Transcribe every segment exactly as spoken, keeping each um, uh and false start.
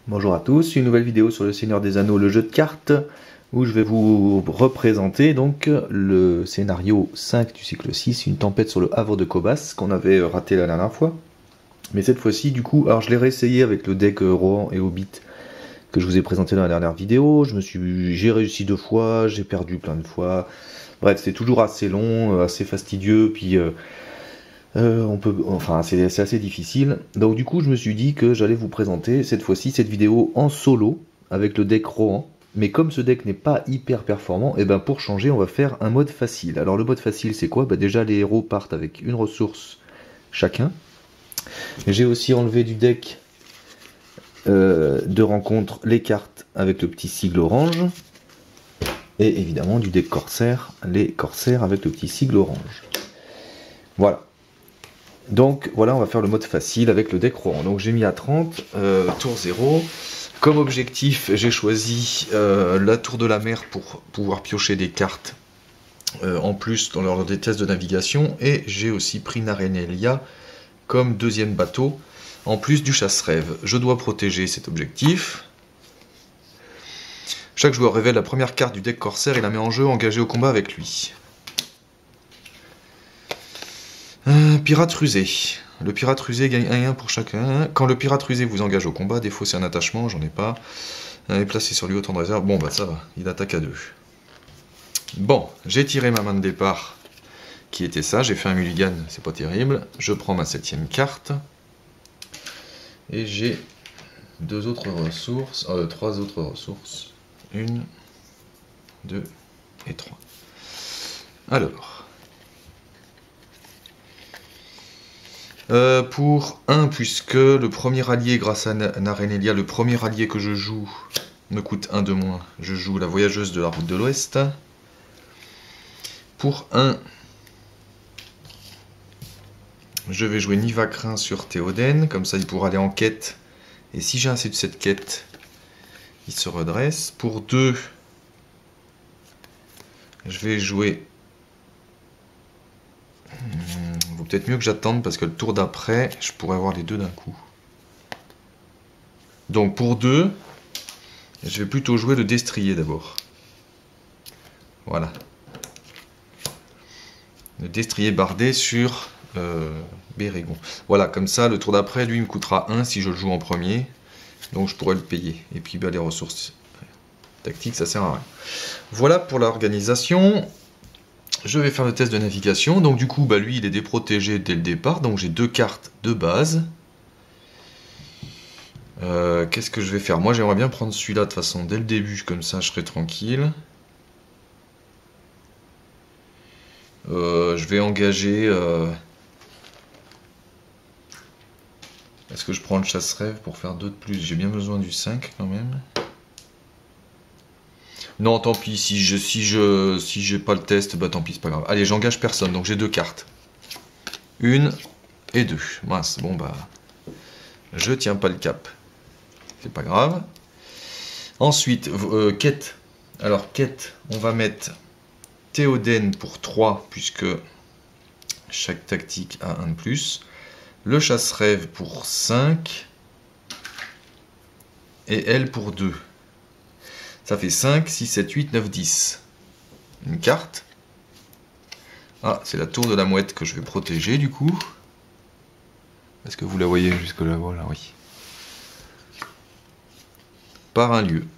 Bonjour à tous, une nouvelle vidéo sur le Seigneur des Anneaux, le jeu de cartes, où je vais vous représenter donc le scénario cinq du cycle six, une tempête sur le havre de Cobas, qu'on avait raté la dernière fois. Mais cette fois-ci, du coup, alors je l'ai réessayé avec le deck Rohan et Hobbit que je vous ai présenté dans la dernière vidéo. Je me suis, j'ai réussi deux fois, j'ai perdu plein de fois. Bref, c'était toujours assez long, assez fastidieux, puis euh, Euh, on peut, enfin, c'est assez difficile. Donc du coup, je me suis dit que j'allais vous présenter cette fois-ci cette vidéo en solo avec le deck Rohan. Mais comme ce deck n'est pas hyper performant, et ben pour changer, on va faire un mode facile. Alors le mode facile, c'est quoi? Bah, déjà, les héros partent avec une ressource chacun. J'ai aussi enlevé du deck euh, de rencontre les cartes avec le petit sigle orange. Et évidemment du deck corsaire, les corsaires avec le petit sigle orange. Voilà. Donc voilà, on va faire le mode facile avec le deck Rohan. Donc j'ai mis à trente, euh, tour zéro. Comme objectif, j'ai choisi euh, la tour de la mer pour pouvoir piocher des cartes euh, en plus dans lors des tests de navigation. Et j'ai aussi pris Narenelia comme deuxième bateau, en plus du chasse-rêve. Je dois protéger cet objectif. Chaque joueur révèle la première carte du deck corsaire et la met en jeu, engagé au combat avec lui. Euh, pirate rusé. Le pirate rusé gagne un un pour chacun. Quand le pirate rusé vous engage au combat, défausser un attachement, j'en ai pas. Et placé sur lui autant de réserve. Bon bah ça va, il attaque à deux. Bon, j'ai tiré ma main de départ, qui était ça. J'ai fait un mulligan, c'est pas terrible. Je prends ma septième carte. Et j'ai deux autres ressources, euh, trois autres ressources. Une, deux et trois. Alors... Euh, pour un, puisque le premier allié, grâce à Narenelia, le premier allié que je joue me coûte un de moins. Je joue la voyageuse de la route de l'Ouest. Pour un, je vais jouer Nivacrin sur Théoden, comme ça il pourra aller en quête. Et si j'ai assez de cette quête, il se redresse. Pour deux, je vais jouer... Il vaut peut-être mieux que j'attende parce que le tour d'après, je pourrais avoir les deux d'un coup. Donc pour deux, je vais plutôt jouer le destrier d'abord. Voilà. Le destrier bardé sur euh, Bérégon. Voilà, comme ça, le tour d'après, lui, il me coûtera un si je le joue en premier. Donc je pourrais le payer. Et puis bah, les ressources tactiques, ça sert à rien. Voilà pour l'organisation. Je vais faire le test de navigation, donc du coup, bah, lui, il est déprotégé dès le départ, donc j'ai deux cartes de base. Euh, Qu'est-ce que je vais faire? Moi, j'aimerais bien prendre celui-là, de toute façon, dès le début, comme ça, je serai tranquille. Euh, je vais engager... Euh... Est-ce que je prends le chasse-rêve pour faire deux de plus? J'ai bien besoin du cinq, quand même. Non, tant pis, si je si je si j'ai pas le test, bah tant pis, c'est pas grave. Allez, j'engage personne, donc j'ai deux cartes. Une et deux. Mince, bon bah je tiens pas le cap. C'est pas grave. Ensuite, euh, quête. Alors, quête, on va mettre Théoden pour trois, puisque chaque tactique a un de plus. Le chasse-rêve pour cinq. Et elle pour deux. Ça fait cinq, six, sept, huit, neuf, dix. Une carte. Ah, c'est la tour de la mouette que je vais protéger du coup. Est-ce que vous la voyez jusque là? Voilà, oui. Par un lieu.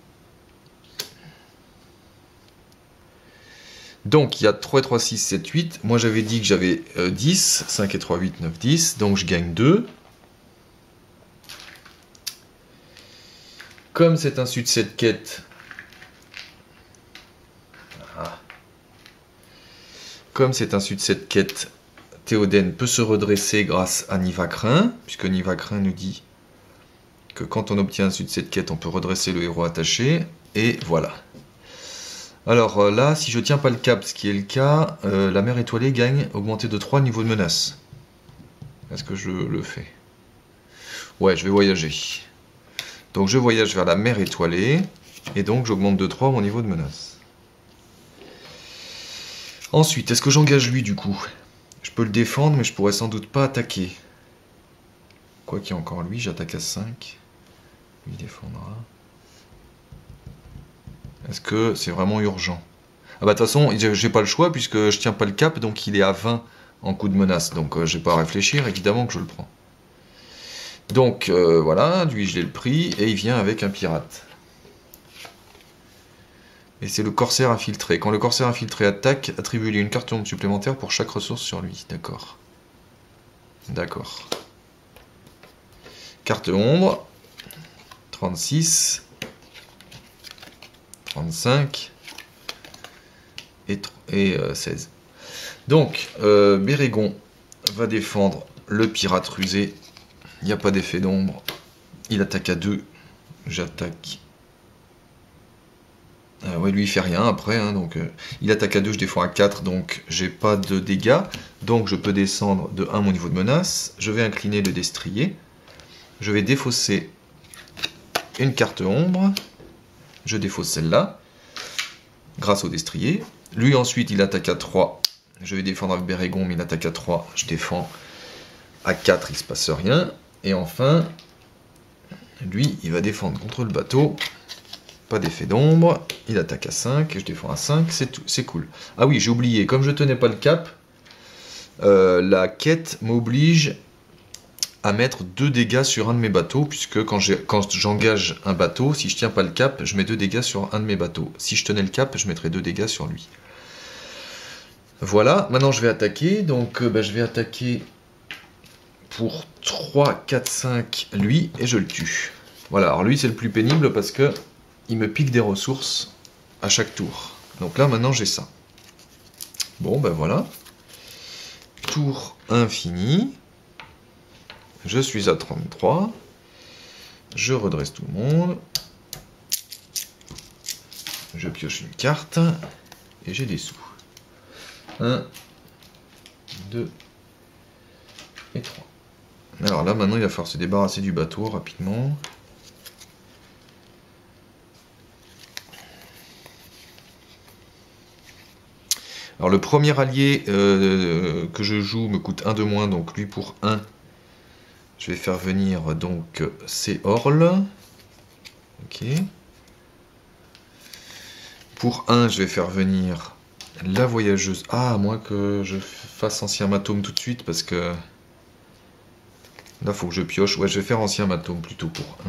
Donc, il y a trois, trois, six, sept, huit. Moi, j'avais dit que j'avais euh, dix. cinq et trois, huit, neuf, dix. Donc, je gagne deux. Comme c'est un succès de quête... Comme c'est un succès de quête, Théoden peut se redresser grâce à Nivacrin, puisque Nivacrin nous dit que quand on obtient un succès de quête, on peut redresser le héros attaché, et voilà. Alors là, si je tiens pas le cap, ce qui est le cas, euh, la mer étoilée gagne augmenté de trois niveau de menace. Est-ce que je le fais? Ouais, je vais voyager. Donc je voyage vers la mer étoilée, et donc j'augmente de trois mon niveau de menace. Ensuite, est-ce que j'engage lui du coup? Je peux le défendre, mais je pourrais sans doute pas attaquer. Quoi qu'il y ait encore lui, j'attaque à cinq. lui défendra. Est-ce que c'est vraiment urgent? Ah bah de toute façon, j'ai pas le choix puisque je tiens pas le cap, donc il est à vingt en coup de menace. Donc euh, j'ai pas à réfléchir, évidemment que je le prends. Donc euh, voilà, lui je l'ai le pris et il vient avec un pirate. Et c'est le corsaire infiltré. Quand le corsaire infiltré attaque, attribue-lui une carte ombre supplémentaire pour chaque ressource sur lui. D'accord. D'accord. Carte ombre. trente-six. trente-cinq. Et, et euh, seize. Donc, euh, Bérégon va défendre le pirate rusé. Il n'y a pas d'effet d'ombre. Il attaque à deux. J'attaque. Euh, ouais, lui il fait rien après, hein, donc euh, il attaque à deux, je défends à quatre, donc j'ai pas de dégâts, donc je peux descendre de un mon niveau de menace, je vais incliner le destrier, je vais défausser une carte ombre, je défausse celle-là, grâce au destrier, lui ensuite il attaque à trois, je vais défendre avec Bérégon, mais il attaque à trois, je défends à quatre, il se passe rien, et enfin, lui il va défendre contre le bateau, pas d'effet d'ombre, il attaque à cinq, et je défends à cinq, c'est cool. Ah oui, j'ai oublié, comme je tenais pas le cap, euh, la quête m'oblige à mettre deux dégâts sur un de mes bateaux, puisque quand j'engage un bateau, si je tiens pas le cap, je mets deux dégâts sur un de mes bateaux. Si je tenais le cap, je mettrais deux dégâts sur lui. Voilà, maintenant je vais attaquer, donc euh, bah, je vais attaquer pour trois, quatre, cinq lui, et je le tue. Voilà, alors lui c'est le plus pénible parce que il me pique des ressources à chaque tour. Donc là, maintenant, j'ai ça. Bon, ben voilà. Tour infini. Je suis à trente-trois. Je redresse tout le monde. Je pioche une carte. Et j'ai des sous. un, deux et trois. Alors là, maintenant, il va falloir se débarrasser du bateau rapidement. Alors le premier allié euh, que je joue me coûte un de moins, donc lui pour un, je vais faire venir donc c'est Orle. Ok. Pour un, je vais faire venir la voyageuse. Ah, à moins que je fasse ancien matome tout de suite, parce que là, faut que je pioche. Ouais, je vais faire ancien matome plutôt pour un.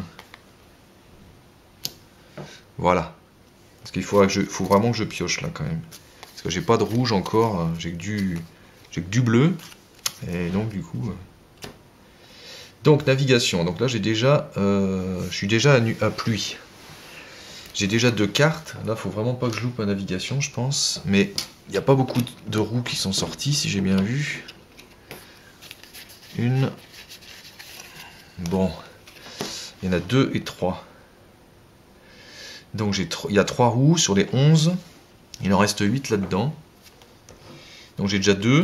Voilà. Parce qu'il faudra que je, faut vraiment que je pioche là quand même. Parce que j'ai pas de rouge encore, j'ai que du j'ai que du bleu. Et donc du coup. Euh... Donc navigation. Donc là j'ai déjà. Euh, je suis déjà à, nu à pluie. J'ai déjà deux cartes. Là faut vraiment pas que je loupe ma navigation, je pense. Mais il n'y a pas beaucoup de roues qui sont sorties, si j'ai bien vu. Une. Bon. Il y en a deux et trois. Donc j'ai il y a trois roues sur les onze. Il en reste huit là-dedans. Donc j'ai déjà deux.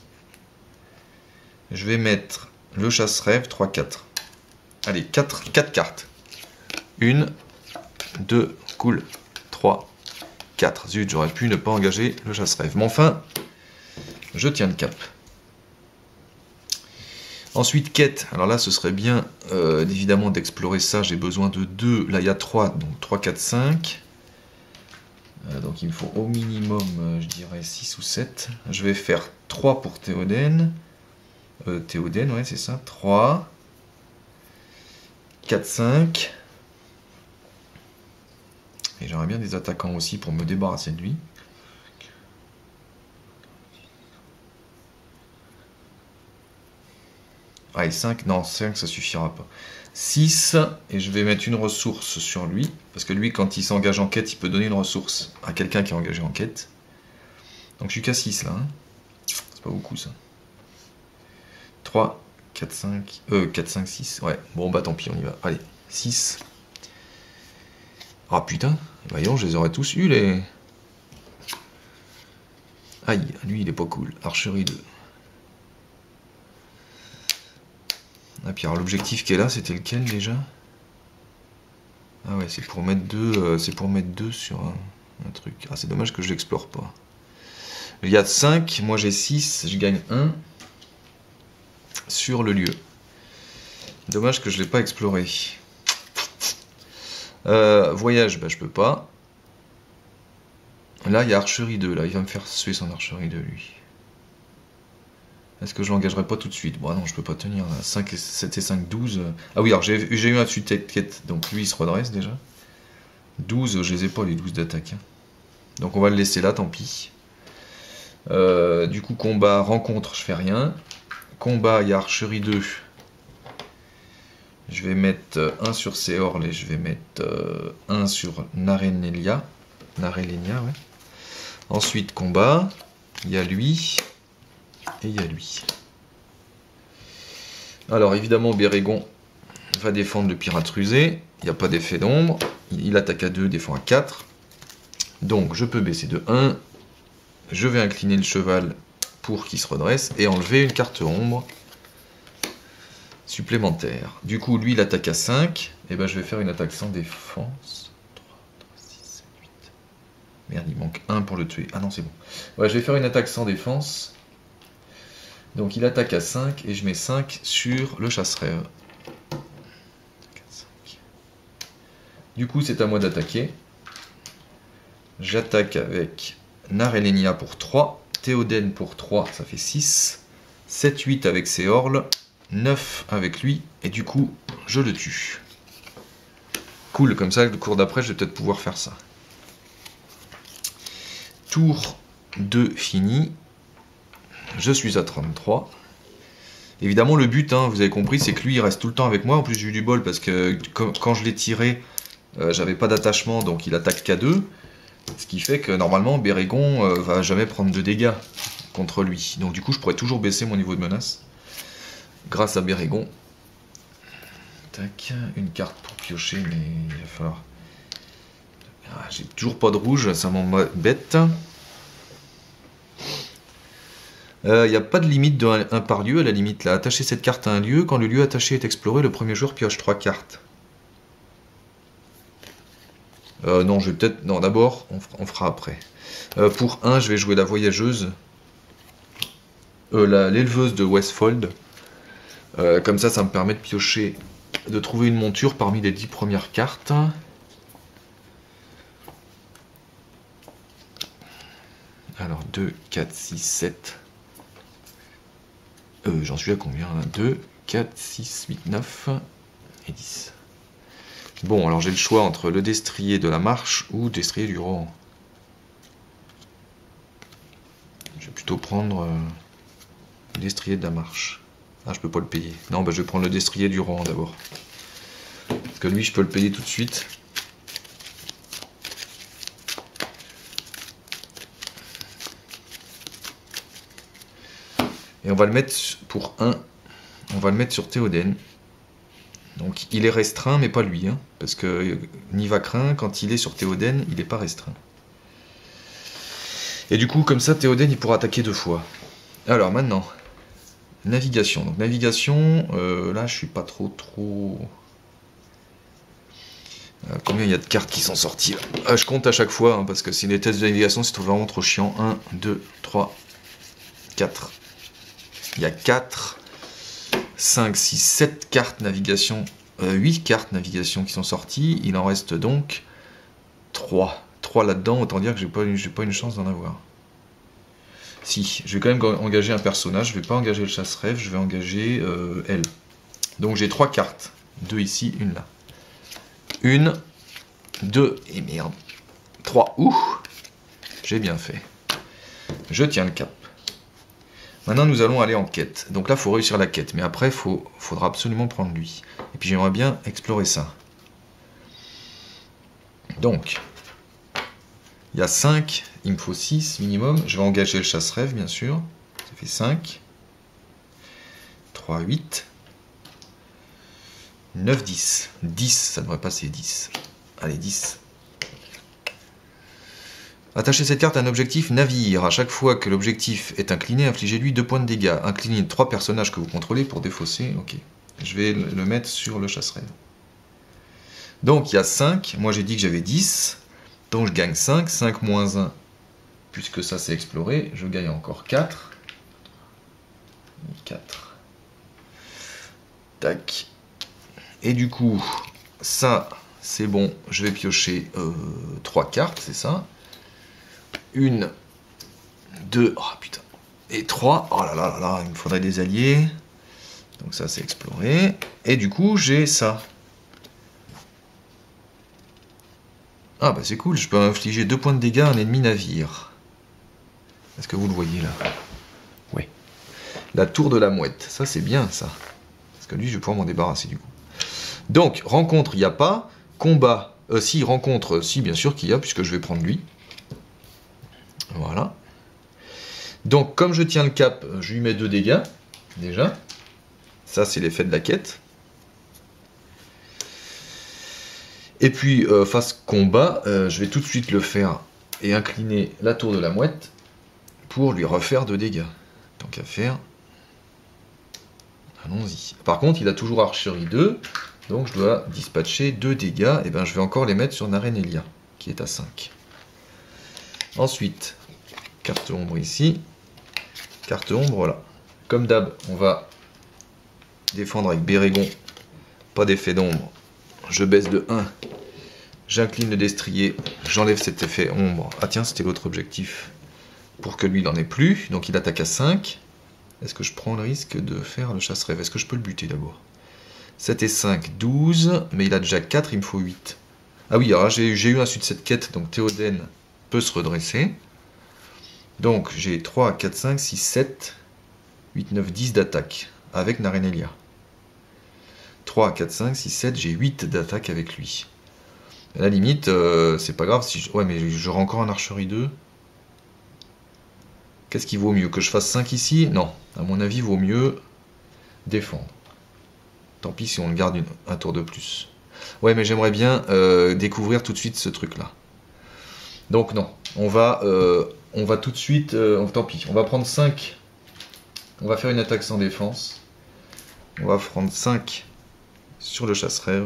Je vais mettre le chasse-rêve, trois, quatre. Allez, quatre, quatre cartes. une, deux, cool. trois, quatre. Zut, j'aurais pu ne pas engager le chasse-rêve. Mais enfin, je tiens le cap. Ensuite, quête. Alors là, ce serait bien, euh, évidemment, d'explorer ça. J'ai besoin de deux. Là, il y a trois. Donc trois, quatre, cinq. Euh, donc il me faut au minimum, euh, je dirais, six ou sept. Je vais faire trois pour Théoden. Euh, Théoden, ouais, c'est ça. trois. quatre, cinq. Et j'aimerais bien des attaquants aussi pour me débarrasser de lui. Ah, et cinq, non, cinq, ça suffira pas. six, et je vais mettre une ressource sur lui, parce que lui, quand il s'engage en quête, il peut donner une ressource à quelqu'un qui est engagé en quête. Donc je suis qu'à six, là. Hein. C'est pas beaucoup, ça. trois, quatre, cinq, euh, quatre, cinq, six, ouais. Bon, bah tant pis, on y va. Allez, six. Ah, putain, voyons, je les aurais tous eus, les... Aïe, lui, il est pas cool. Archerie deux. Ah, puis alors l'objectif qui est là, c'était lequel déjà? Ah ouais, c'est pour mettre deux, euh, c'est pour mettre deux sur un, un truc. Ah, c'est dommage que je l'explore pas. Il y a cinq, moi j'ai six, je gagne un sur le lieu. Dommage que je l'ai pas exploré. Euh, voyage, bah, je peux pas. Là, il y a archerie deux. Là, il va me faire suer son archerie deux, lui. Est-ce que je l'engagerai pas tout de suite? Bon, non, je peux pas tenir. Là. cinq, sept et cinq, douze. Ah oui, alors j'ai eu un dessus de tête, donc lui, il se redresse déjà. douze, je les ai pas, les douze d'attaque. Hein. Donc on va le laisser là, tant pis. Euh, du coup, combat, rencontre, je fais rien. Combat, il y a archerie deux. Je vais mettre un sur Seorl et je vais mettre euh, un sur Narenelia. Narelenia, ouais. Ensuite, combat, il y a lui et il y a lui. Alors, évidemment, Bérégon va défendre le pirate rusé. Il n'y a pas d'effet d'ombre. Il attaque à deux, défend à quatre. Donc, je peux baisser de un. Je vais incliner le cheval pour qu'il se redresse et enlever une carte ombre supplémentaire. Du coup, lui, il attaque à cinq. Et ben, je vais faire une attaque sans défense. trois, trois, six, sept, huit. Merde, il manque un pour le tuer. Ah non, c'est bon. Ouais, je vais faire une attaque sans défense. Donc, il attaque à cinq et je mets cinq sur le chasse-rêve. Du coup, c'est à moi d'attaquer. J'attaque avec Narelenia pour trois. Théoden pour trois, ça fait six. sept, huit avec Seorl. neuf avec lui. Et du coup, je le tue. Cool, comme ça, le cours d'après, je vais peut-être pouvoir faire ça. Tour deux fini. Je suis à trente-trois. Évidemment, le but, hein, vous avez compris, c'est que lui, il reste tout le temps avec moi. En plus, j'ai eu du bol parce que quand je l'ai tiré, euh, j'avais pas d'attachement, donc il attaque qu'à deux. Ce qui fait que normalement, Bérégon euh, va jamais prendre de dégâts contre lui. Donc du coup, je pourrais toujours baisser mon niveau de menace. Grâce à Bérégon. Tac, une carte pour piocher, mais il va falloir... Ah, j'ai toujours pas de rouge, ça m'embête. Il euh, n'y a pas de limite de un par lieu, à la limite là. Attacher cette carte à un lieu, quand le lieu attaché est exploré, le premier joueur pioche trois cartes. Euh, non, je vais peut-être... Non, d'abord, on, on fera après. Euh, pour un, je vais jouer la voyageuse. Euh, l'éleveuse de Westfold. Euh, comme ça, ça me permet de piocher, de trouver une monture parmi les dix premières cartes. Alors, deux, quatre, six, sept... Euh, j'en suis à combien là? deux, quatre, six, huit, neuf et dix. Bon, alors j'ai le choix entre le destrier de la marche ou le destrier du Rohan. Je vais plutôt prendre euh, le destrier de la marche. Ah, je peux pas le payer. Non, bah, je vais prendre le destrier du Rohan d'abord. Parce que lui, je peux le payer tout de suite. Et on va le mettre pour un. On va le mettre sur Théoden. Donc il est restreint, mais pas lui, hein, parce que Nivacrin, quand il est sur Théoden, il n'est pas restreint. Et du coup, comme ça, Théoden, il pourra attaquer deux fois. Alors maintenant, navigation. Donc navigation, euh, là, je suis pas trop, trop... Euh, combien il y a de cartes qui sont sorties là ah, je compte à chaque fois, hein, parce que si les tests de navigation, c'est vraiment trop chiant. un, deux, trois, quatre. Il y a quatre... cinq, six, sept cartes navigation, euh, huit cartes navigation qui sont sorties, il en reste donc trois. trois là-dedans, autant dire que j'ai pas, j'ai pas une chance d'en avoir. Si, je vais quand même engager un personnage, je vais pas engager le chasse-rêve, je vais engager euh, elle. Donc j'ai trois cartes, deux ici, une là. Une, deux, et merde, trois, ouh, j'ai bien fait. Je tiens le cap. Maintenant, nous allons aller en quête. Donc là, il faut réussir la quête. Mais après, il faut, faudra absolument prendre lui. Et puis, j'aimerais bien explorer ça. Donc, il y a cinq. Il me faut six minimum. Je vais engager le chasse-rêve, bien sûr. Ça fait cinq. trois, huit. neuf, dix. dix, ça devrait passer dix. Allez, dix. Attachez cette carte à un objectif navire. À chaque fois que l'objectif est incliné, infligez-lui deux points de dégâts. Inclinez trois personnages que vous contrôlez pour défausser. Ok. Je vais le mettre sur le chasse-rêve. Donc il y a cinq. Moi j'ai dit que j'avais dix. Donc je gagne cinq. cinq moins un. Puisque ça c'est exploré. Je gagne encore quatre. quatre. Tac. Et du coup, ça, c'est bon, je vais piocher euh, trois cartes, c'est ça. Une, deux, oh putain, et trois. Oh là là là là, il me faudrait des alliés. Donc ça, c'est exploré. Et du coup, j'ai ça. Ah bah c'est cool, je peux infliger deux points de dégâts à un ennemi navire. Est-ce que vous le voyez là? Oui. La tour de la mouette, ça c'est bien ça. Parce que lui, je vais pouvoir m'en débarrasser du coup. Donc, rencontre, il n'y a pas. Combat, euh, si, rencontre, si, bien sûr qu'il y a, puisque je vais prendre lui. Voilà. Donc, comme je tiens le cap, je lui mets deux dégâts, déjà. Ça, c'est l'effet de la quête. Et puis, euh, face combat, euh, je vais tout de suite le faire et incliner la tour de la mouette pour lui refaire deux dégâts. Tant qu'à faire. Allons-y. Par contre, il a toujours archerie deux, donc je dois dispatcher deux dégâts. Et bien, je vais encore les mettre sur Narenelia, qui est à cinq. Ensuite, carte ombre ici. Carte ombre, voilà. Comme d'hab, on va défendre avec Bérégon. Pas d'effet d'ombre. Je baisse de un. J'incline le destrier. J'enlève cet effet ombre. Ah tiens, c'était l'autre objectif. Pour que lui, il n'en ait plus. Donc il attaque à cinq. Est-ce que je prends le risque de faire le chasse-rêve? Est-ce que je peux le buter d'abord? sept et cinq, douze. Mais il a déjà quatre, il me faut huit. Ah oui, alors j'ai eu un suite de cette quête. Donc Théoden peut se redresser. Donc j'ai trois, quatre, cinq, six, sept, huit, neuf, dix d'attaque. Avec Narenelia. trois, quatre, cinq, six, sept, j'ai huit d'attaque avec lui. À la limite, euh, c'est pas grave si je... Ouais, mais j'aurai encore un archerie deux. Qu'est-ce qui vaut mieux? Que je fasse cinq ici? Non. À mon avis, vaut mieux défendre. Tant pis si on le garde une... un tour de plus. Ouais, mais j'aimerais bien euh, découvrir tout de suite ce truc-là. Donc non. On va, euh, on va tout de suite... Euh, tant pis. On va prendre cinq. On va faire une attaque sans défense. On va prendre cinq sur le chasse-rêve.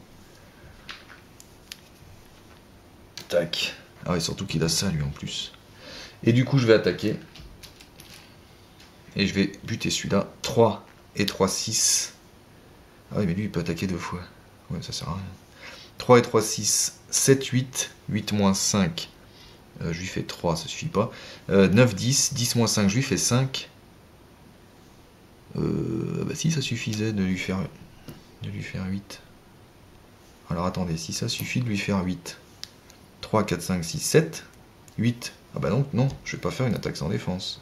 Tac. Ah oui, surtout qu'il a ça lui en plus. Et du coup, je vais attaquer. Et je vais buter celui-là. trois et trois, six. Ah oui, mais lui, il peut attaquer deux fois. Ouais, ça sert à rien. trois et trois, six, sept, huit. huit moins cinq. Euh, je lui fais trois, ça suffit pas. Euh, neuf, dix. dix moins cinq, je lui fais cinq. Euh, bah si, ça suffisait de lui faire, de lui faire huit. Alors attendez, si ça suffit de lui faire huit. trois, quatre, cinq, six, sept. huit. Ah bah donc non, je vais pas faire une attaque sans défense.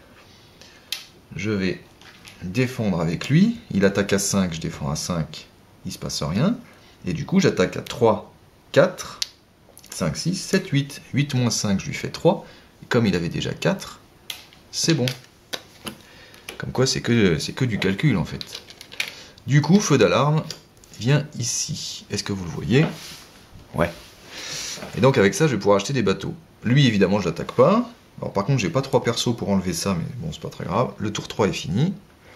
Je vais défendre avec lui. Il attaque à cinq, je défends à cinq. Il se passe rien. Et du coup, j'attaque à trois, quatre, cinq, six, sept, huit. huit moins cinq, je lui fais trois. Et comme il avait déjà quatre, c'est bon. Comme quoi, c'est que, c'est que du calcul, en fait. Du coup, feu d'alarme vient ici. Est-ce que vous le voyez? Ouais. Et donc, avec ça, je vais pouvoir acheter des bateaux. Lui, évidemment, je l'attaque pas. Alors, par contre, j'ai pas trois persos pour enlever ça, mais bon, c'est pas très grave. Le tour trois est fini.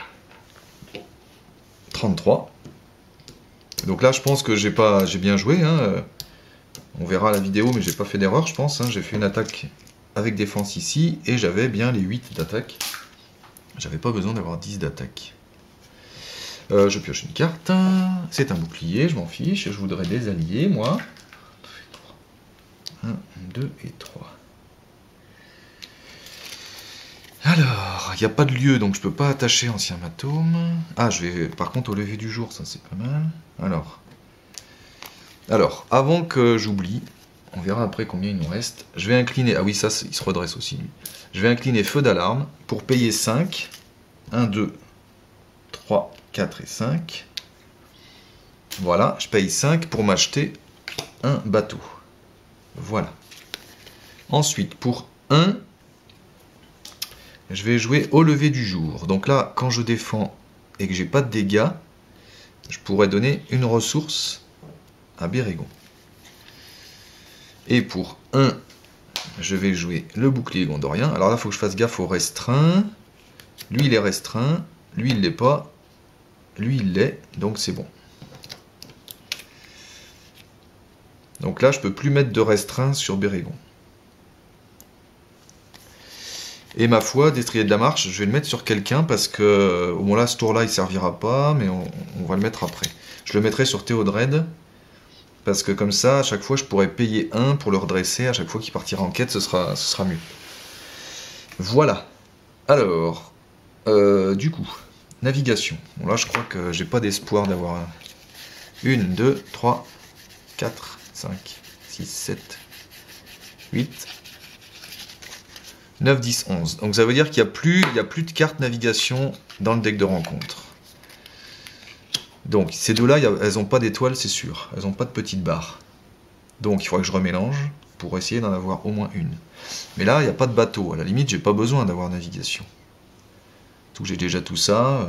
trente-trois. Donc là, je pense que j'ai pas, j'ai bien joué. Hein. On verra la vidéo, mais j'ai pas fait d'erreur, je pense. Hein. J'ai fait une attaque avec défense ici, et j'avais bien les huit d'attaque. J'avais pas besoin d'avoir dix d'attaque. Euh, je pioche une carte. C'est un bouclier, je m'en fiche. Je voudrais des alliés, moi. un, deux et trois. Alors, il n'y a pas de lieu, donc je peux pas attacher ancien matome. Ah, je vais... Par contre, au lever du jour, ça c'est pas mal. Alors, alors avant que j'oublie, on verra après combien il nous reste. Je vais incliner... Ah oui, ça, il se redresse aussi, lui. Je vais incliner feu d'alarme pour payer cinq. un, deux, trois, quatre et cinq. Voilà, je paye cinq pour m'acheter un bateau. Voilà. Ensuite, pour un, je vais jouer au lever du jour. Donc là, quand je défends et que j'ai pas de dégâts, je pourrais donner une ressource à Bérégon. Et pour un, je vais jouer le bouclier gondorien. Alors là, il faut que je fasse gaffe au restreint. Lui, il est restreint. Lui, il l'est pas. Lui, il l'est. Donc, c'est bon. Donc là, je peux plus mettre de restreint sur Bérégon. Et ma foi, destrier de la marche, je vais le mettre sur quelqu'un parce que, au moins là, ce tour-là, il servira pas, mais on, on va le mettre après. Je le mettrai sur Théodred parce que comme ça, à chaque fois, je pourrais payer un pour le redresser, à chaque fois qu'il partira en quête, ce sera, ce sera mieux. Voilà. Alors, euh, du coup, navigation. Bon là, je crois que j'ai pas d'espoir d'avoir un... une, deux, trois, quatre, cinq, six, sept, huit, neuf, dix, onze. Donc ça veut dire qu'il n'y a plus, il y a plus de cartes navigation dans le deck de rencontre. Donc ces deux-là, elles n'ont pas d'étoiles, c'est sûr. Elles n'ont pas de petites barres. Donc il faudra que je remélange pour essayer d'en avoir au moins une. Mais là, il n'y a pas de bateau. À la limite, j'ai pas besoin d'avoir navigation. Tout, j'ai déjà tout ça.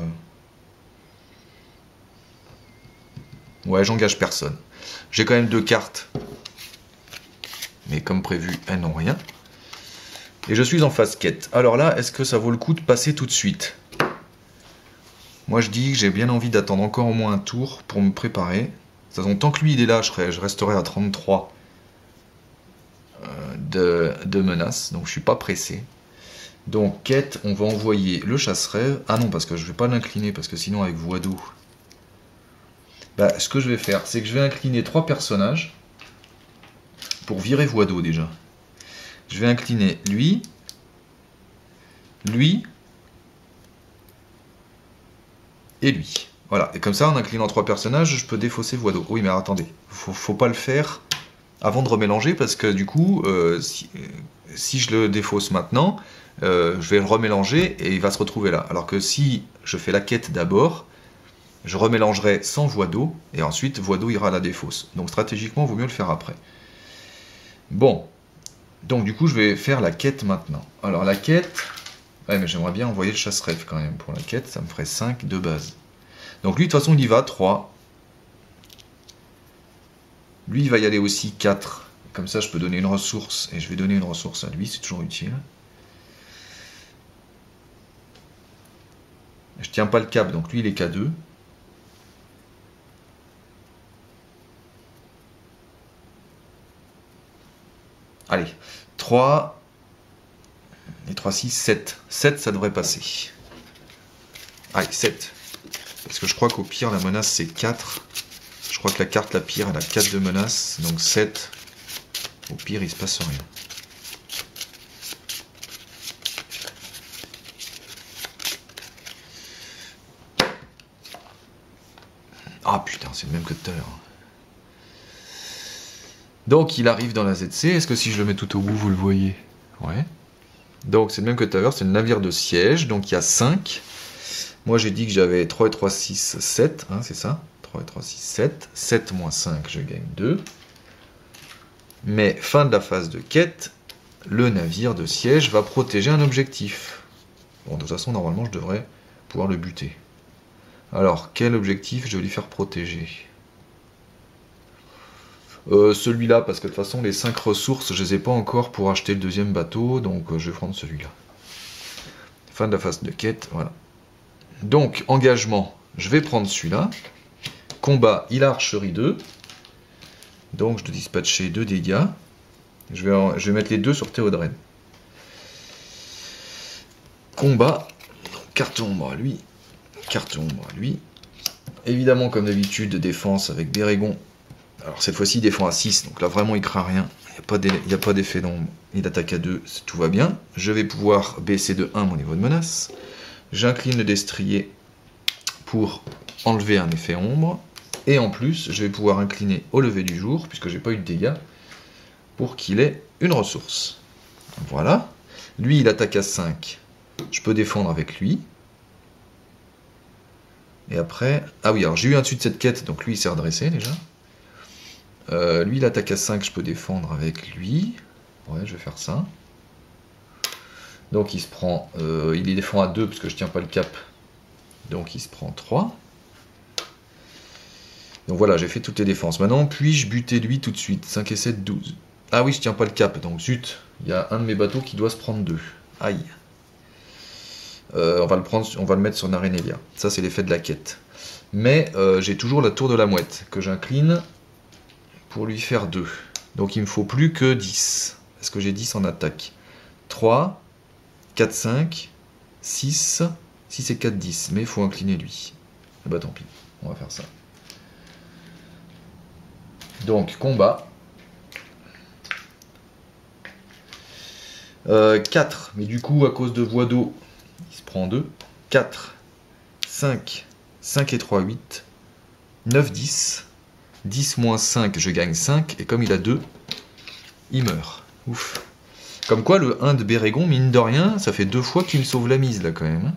Ouais, j'engage personne. J'ai quand même deux cartes. Mais comme prévu, elles n'ont rien. Et je suis en phase quête. Alors là, est-ce que ça vaut le coup de passer tout de suite? Moi, je dis que j'ai bien envie d'attendre encore au moins un tour pour me préparer. De toute façon, tant que lui, il est là, je, serai, je resterai à trente-trois euh, de, de menaces. Donc, je suis pas pressé. Donc, quête, on va envoyer le chasse-rêve. Ah non, parce que je vais pas l'incliner, parce que sinon, avec voie d'eau... Bah, ce que je vais faire, c'est que je vais incliner trois personnages pour virer voie d'eau, déjà. Je vais incliner lui, lui... et lui. Voilà, et comme ça, en inclinant trois personnages, je peux défausser voie d'eau. Oui, mais attendez, faut, faut pas le faire avant de remélanger, parce que du coup, euh, si, euh, si je le défausse maintenant, euh, je vais le remélanger et il va se retrouver là. Alors que si je fais la quête d'abord, je remélangerai sans voie d'eau, et ensuite voie d'eau ira à la défausse. Donc stratégiquement, il vaut mieux le faire après. Bon, donc du coup, je vais faire la quête maintenant. Alors la quête... Ouais, mais j'aimerais bien envoyer le chasse-rêve quand même pour la quête, ça me ferait cinq de base. Donc lui, de toute façon, il y va, trois. Lui, il va y aller aussi, quatre. Comme ça, je peux donner une ressource, et je vais donner une ressource à lui, c'est toujours utile. Je tiens pas le cap, donc lui, il est K deux. Allez, trois... Et trois, six, sept. sept, ça devrait passer. Allez, sept. Parce que je crois qu'au pire, la menace, c'est quatre. Je crois que la carte la pire, elle a quatre de menace. Donc sept. Au pire, il se passe rien. Ah putain, c'est le même que tout à l'heure. Donc, il arrive dans la Z C. Est-ce que si je le mets tout au bout, vous le voyez? Ouais. Donc c'est le même que tout à l'heure, c'est le navire de siège, donc il y a cinq. Moi j'ai dit que j'avais trois et trois, six, sept, hein, c'est ça? trois et trois, six, sept. sept moins cinq, je gagne deux. Mais fin de la phase de quête, le navire de siège va protéger un objectif. Bon, de toute façon, normalement, je devrais pouvoir le buter. Alors, quel objectif je vais lui faire protéger? Euh, celui-là, parce que de toute façon, les cinq ressources, je les ai pas encore pour acheter le deuxième bateau, donc euh, je vais prendre celui-là. Fin de la phase de quête, voilà. Donc, engagement, je vais prendre celui-là. Combat, il a archerie deux. Donc, je dois dispatcher deux dégâts. Je vais, en, je vais mettre les deux sur Théodren. Combat, carte ombre à lui. Carte ombre à lui. Évidemment, comme d'habitude, défense avec Bérégon. Alors cette fois-ci, il défend à six, donc là vraiment il craint rien. Il n'y a pas d'effet d'ombre. Il attaque à deux, tout va bien. Je vais pouvoir baisser de un mon niveau de menace. J'incline le destrier pour enlever un effet ombre. Et en plus, je vais pouvoir incliner au lever du jour, puisque j'ai pas eu de dégâts, pour qu'il ait une ressource. Voilà. Lui, il attaque à cinq. Je peux défendre avec lui. Et après... Ah oui, alors j'ai eu un dessus de cette quête, donc lui il s'est redressé déjà. Euh, lui il attaque à cinq, je peux défendre avec lui. Ouais, je vais faire ça. Donc il se prend... Euh, il défend à deux, parce que je tiens pas le cap. Donc il se prend trois. Donc voilà, j'ai fait toutes les défenses. Maintenant, puis-je buter lui tout de suite? cinq et sept, douze. Ah oui, je tiens pas le cap, donc zut. Il y a un de mes bateaux qui doit se prendre deux. Aïe. Euh, on va le prendre, on va le mettre sur Narenelia. Ça, c'est l'effet de la quête. Mais euh, j'ai toujours la tour de la mouette que j'incline pour lui faire deux. Donc il me faut plus que dix. Est-ce que j'ai dix en attaque? trois, quatre, cinq, six, six et quatre, dix. Mais il faut incliner lui. Et bah tant pis, on va faire ça. Donc, combat. Euh, quatre, mais du coup, à cause de voie d'eau, il se prend deux. quatre, cinq, cinq et trois, huit. neuf, dix. dix moins cinq, je gagne cinq. Et comme il a deux, il meurt. Ouf. Comme quoi, le un de Bérégon, mine de rien, ça fait deux fois qu'il me sauve la mise, là, quand même.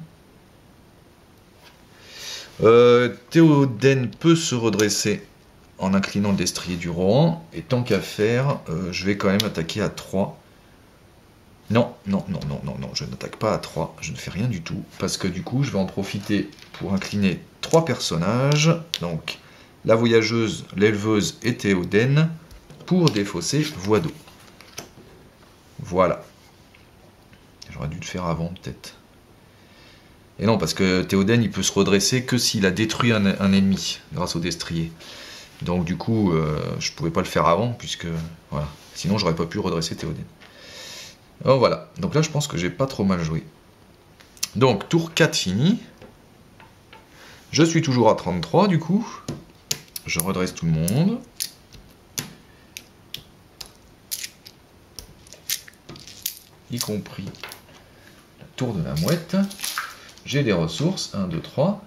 Euh, Théoden peut se redresser en inclinant le destrier du Rohan. Et tant qu'à faire, euh, je vais quand même attaquer à trois. Non, non, non, non, non, non, je n'attaque pas à trois, je ne fais rien du tout, parce que du coup, je vais en profiter pour incliner trois personnages, donc la voyageuse, l'éleveuse et Théoden, pour défausser voie d'eau. Voilà. J'aurais dû le faire avant, peut-être. Et non, parce que Théoden, il peut se redresser que s'il a détruit un, un ennemi, grâce au destrier. Donc du coup, euh, je pouvais pas le faire avant, puisque, voilà, sinon j'aurais pas pu redresser Théoden. Oh, voilà, donc là je pense que j'ai pas trop mal joué. Donc tour quatre fini. Je suis toujours à trente-trois du coup. Je redresse tout le monde. Y compris la tour de la mouette. J'ai des ressources, un, deux, trois.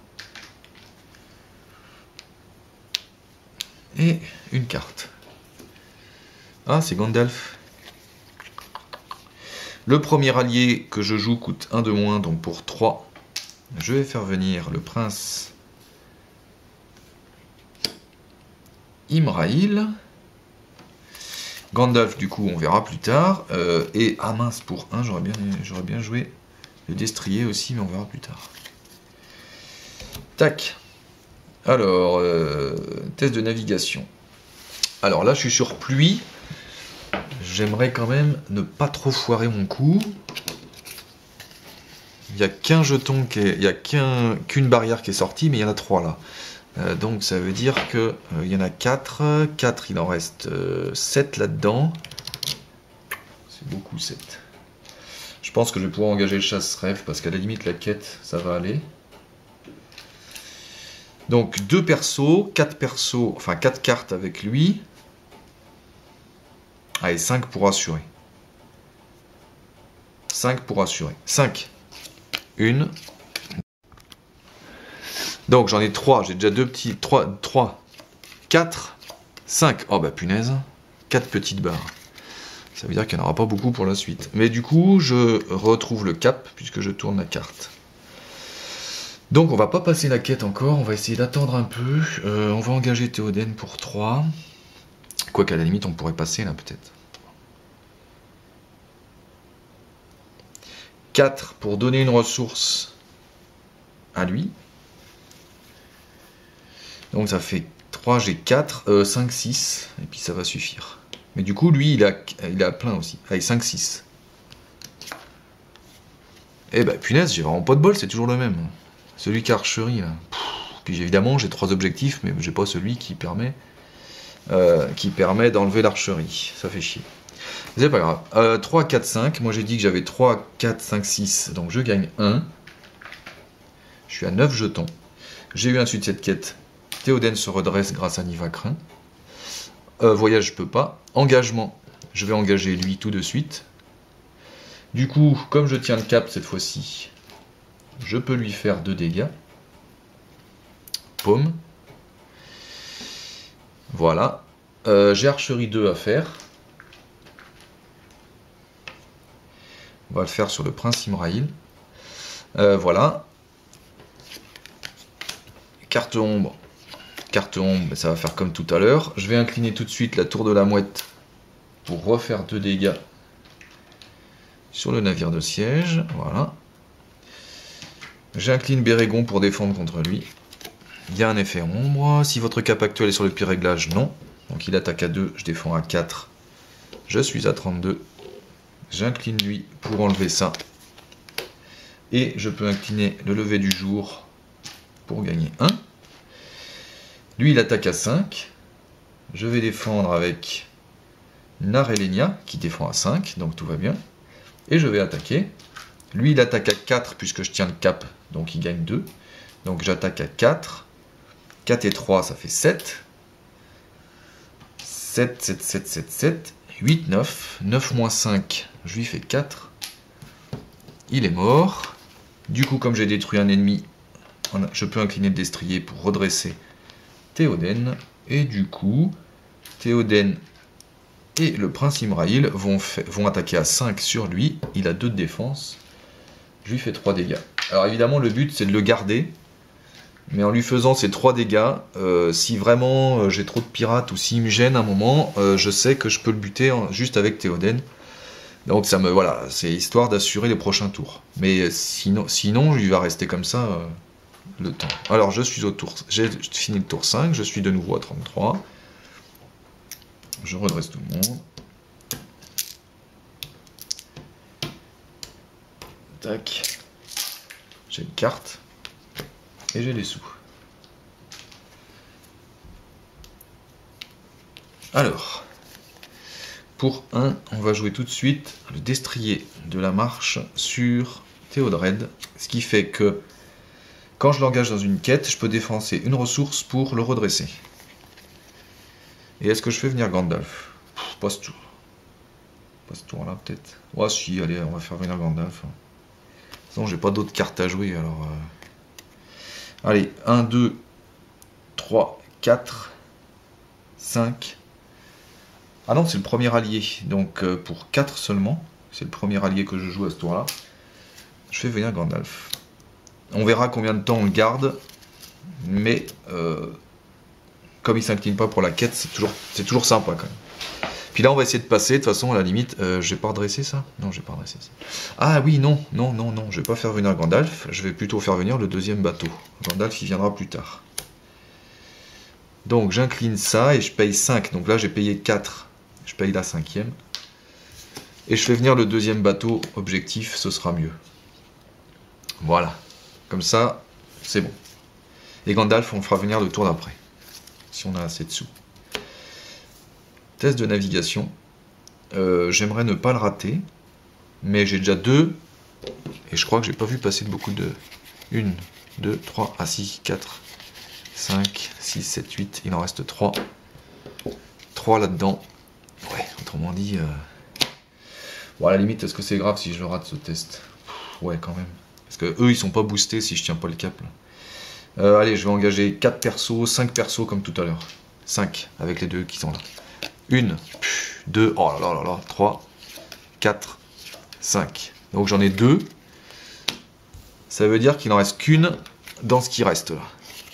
Et une carte. Ah, c'est Gandalf. Le premier allié que je joue coûte un de moins, donc pour trois. Je vais faire venir le prince Imraïl. Gandalf, du coup, on verra plus tard. Euh, et, ah mince, pour un, j'aurais bien, j'aurais bien joué le destrier aussi, mais on verra plus tard. Tac. Alors, euh, test de navigation. Alors là, je suis sur pluie. J'aimerais quand même ne pas trop foirer mon coup. Il n'y a qu'un jeton, qui est, il n'y a qu'un, qu'une barrière qui est sortie, mais il y en a trois là. Euh, donc ça veut dire qu'il euh, y en a quatre. quatre, il en reste euh, sept là-dedans. C'est beaucoup, sept. Je pense que je vais pouvoir engager le chasse-rêve, parce qu'à la limite, la quête, ça va aller. Donc deux persos, quatre persos, enfin quatre cartes avec lui. Allez, cinq pour assurer. cinq pour assurer. cinq. Une. Donc j'en ai trois. J'ai déjà deux petits. trois, trois, quatre, cinq. Oh bah punaise. quatre petites barres. Ça veut dire qu'il n'y en aura pas beaucoup pour la suite. Mais du coup, je retrouve le cap puisque je tourne la carte. Donc on va pas passer la quête encore. On va essayer d'attendre un peu. Euh, on va engager Théoden pour trois. Quoi qu'à la limite, on pourrait passer là peut-être. quatre pour donner une ressource à lui. Donc ça fait trois, j'ai quatre, euh, cinq, six, et puis ça va suffire. Mais du coup, lui, il a, il a plein aussi. Allez, cinq, six. Eh ben, punaise, j'ai vraiment pas de bol, c'est toujours le même. Celui qui a archerie, là. Pff, puis évidemment, j'ai trois objectifs, mais j'ai pas celui qui permet, euh, qui permet d'enlever l'archerie. Ça fait chier. C'est pas grave. Euh, trois, quatre, cinq. Moi, j'ai dit que j'avais trois, quatre, cinq, six. Donc, je gagne un. Je suis à neuf jetons. J'ai eu un succès de quête. Théoden se redresse grâce à Nivacrin. Euh, voyage, je peux pas. Engagement. Je vais engager lui tout de suite. Du coup, comme je tiens le cap cette fois-ci, je peux lui faire deux dégâts. Paume. Voilà. Euh, j'ai archerie deux à faire. On va le faire sur le prince Imraïl. Euh, voilà. Carte ombre. Carte ombre, ça va faire comme tout à l'heure. Je vais incliner tout de suite la tour de la mouette pour refaire deux dégâts sur le navire de siège. Voilà. J'incline Bérégon pour défendre contre lui. Il y a un effet ombre. Si votre cap actuel est sur le pire réglage, non. Donc il attaque à deux, je défends à quatre. Je suis à trente-deux. J'incline lui pour enlever ça. Et je peux incliner le lever du jour pour gagner un. Lui, il attaque à cinq. Je vais défendre avec Narelenia, qui défend à cinq, donc tout va bien. Et je vais attaquer. Lui, il attaque à quatre, puisque je tiens le cap, donc il gagne deux. Donc j'attaque à quatre. quatre et trois, ça fait sept. sept, sept, sept, sept, sept, huit, neuf, neuf moins cinq, je lui fais quatre. Il est mort. Du coup, comme j'ai détruit un ennemi, je peux incliner le destrier pour redresser Théoden. Et du coup, Théoden et le prince Imraïl vont, vont attaquer à cinq sur lui. Il a deux de défense. Je lui fais trois dégâts. Alors évidemment, le but, c'est de le garder. Mais en lui faisant ces trois dégâts, euh, si vraiment euh, j'ai trop de pirates ou s'il me gêne un moment, euh, je sais que je peux le buter en, juste avec Théoden. Donc ça me voilà, c'est histoire d'assurer les prochains tours. Mais sinon, sinon il va rester comme ça euh, le temps. Alors je suis au tour, j'ai fini le tour cinq, je suis de nouveau à trente-trois. Je redresse tout le monde. Tac. J'ai une carte. Et j'ai les sous. Alors, pour un, on va jouer tout de suite le destrier de la marche sur Théodred, ce qui fait que quand je l'engage dans une quête, je peux défoncer une ressource pour le redresser. Et est-ce que je fais venir Gandalf? Pff, Pas ce tour. Pas ce tour là peut-être. Ouais si, allez, on va faire venir Gandalf. De toute façon, j'ai pas d'autres cartes à jouer alors... Euh... Allez, un, deux, trois, quatre, cinq. Ah non, c'est le premier allié. Donc euh, pour quatre seulement. C'est le premier allié que je joue à ce tour-là. Je fais venir Gandalf. On verra combien de temps on le garde. Mais euh, comme il s'incline pas pour la quête, c'est toujours, c'est toujours sympa quand même. Puis là, on va essayer de passer. De toute façon, à la limite, euh, j'ai pas redressé ça. Non, j'ai pas redressé ça. Ah oui, non, non, non, non. Je vais pas faire venir Gandalf. Je vais plutôt faire venir le deuxième bateau. Gandalf, il viendra plus tard. Donc, j'incline ça et je paye cinq. Donc là, j'ai payé quatre. Je paye la cinquième. Et je fais venir le deuxième bateau. Objectif, ce sera mieux. Voilà. Comme ça, c'est bon. Et Gandalf, on fera venir le tour d'après. Si on a assez de sous. Test de navigation. Euh, J'aimerais ne pas le rater. Mais j'ai déjà deux. Et je crois que j'ai pas vu passer beaucoup de... une, deux, trois, ah si, quatre, cinq, six, sept, huit. Il en reste trois. trois là-dedans. Ouais, autrement dit... Euh... Bon, à la limite, est-ce que c'est grave si je le rate ce test? Ouais, quand même. Parce que eux, ils sont pas boostés si je tiens pas le cap. Là. Euh, allez, je vais engager quatre persos, cinq persos comme tout à l'heure. cinq, avec les deux qui sont là. une, deux, oh là là là là, trois, quatre, cinq. Donc j'en ai deux. Ça veut dire qu'il n'en reste qu'une dans ce qui reste là.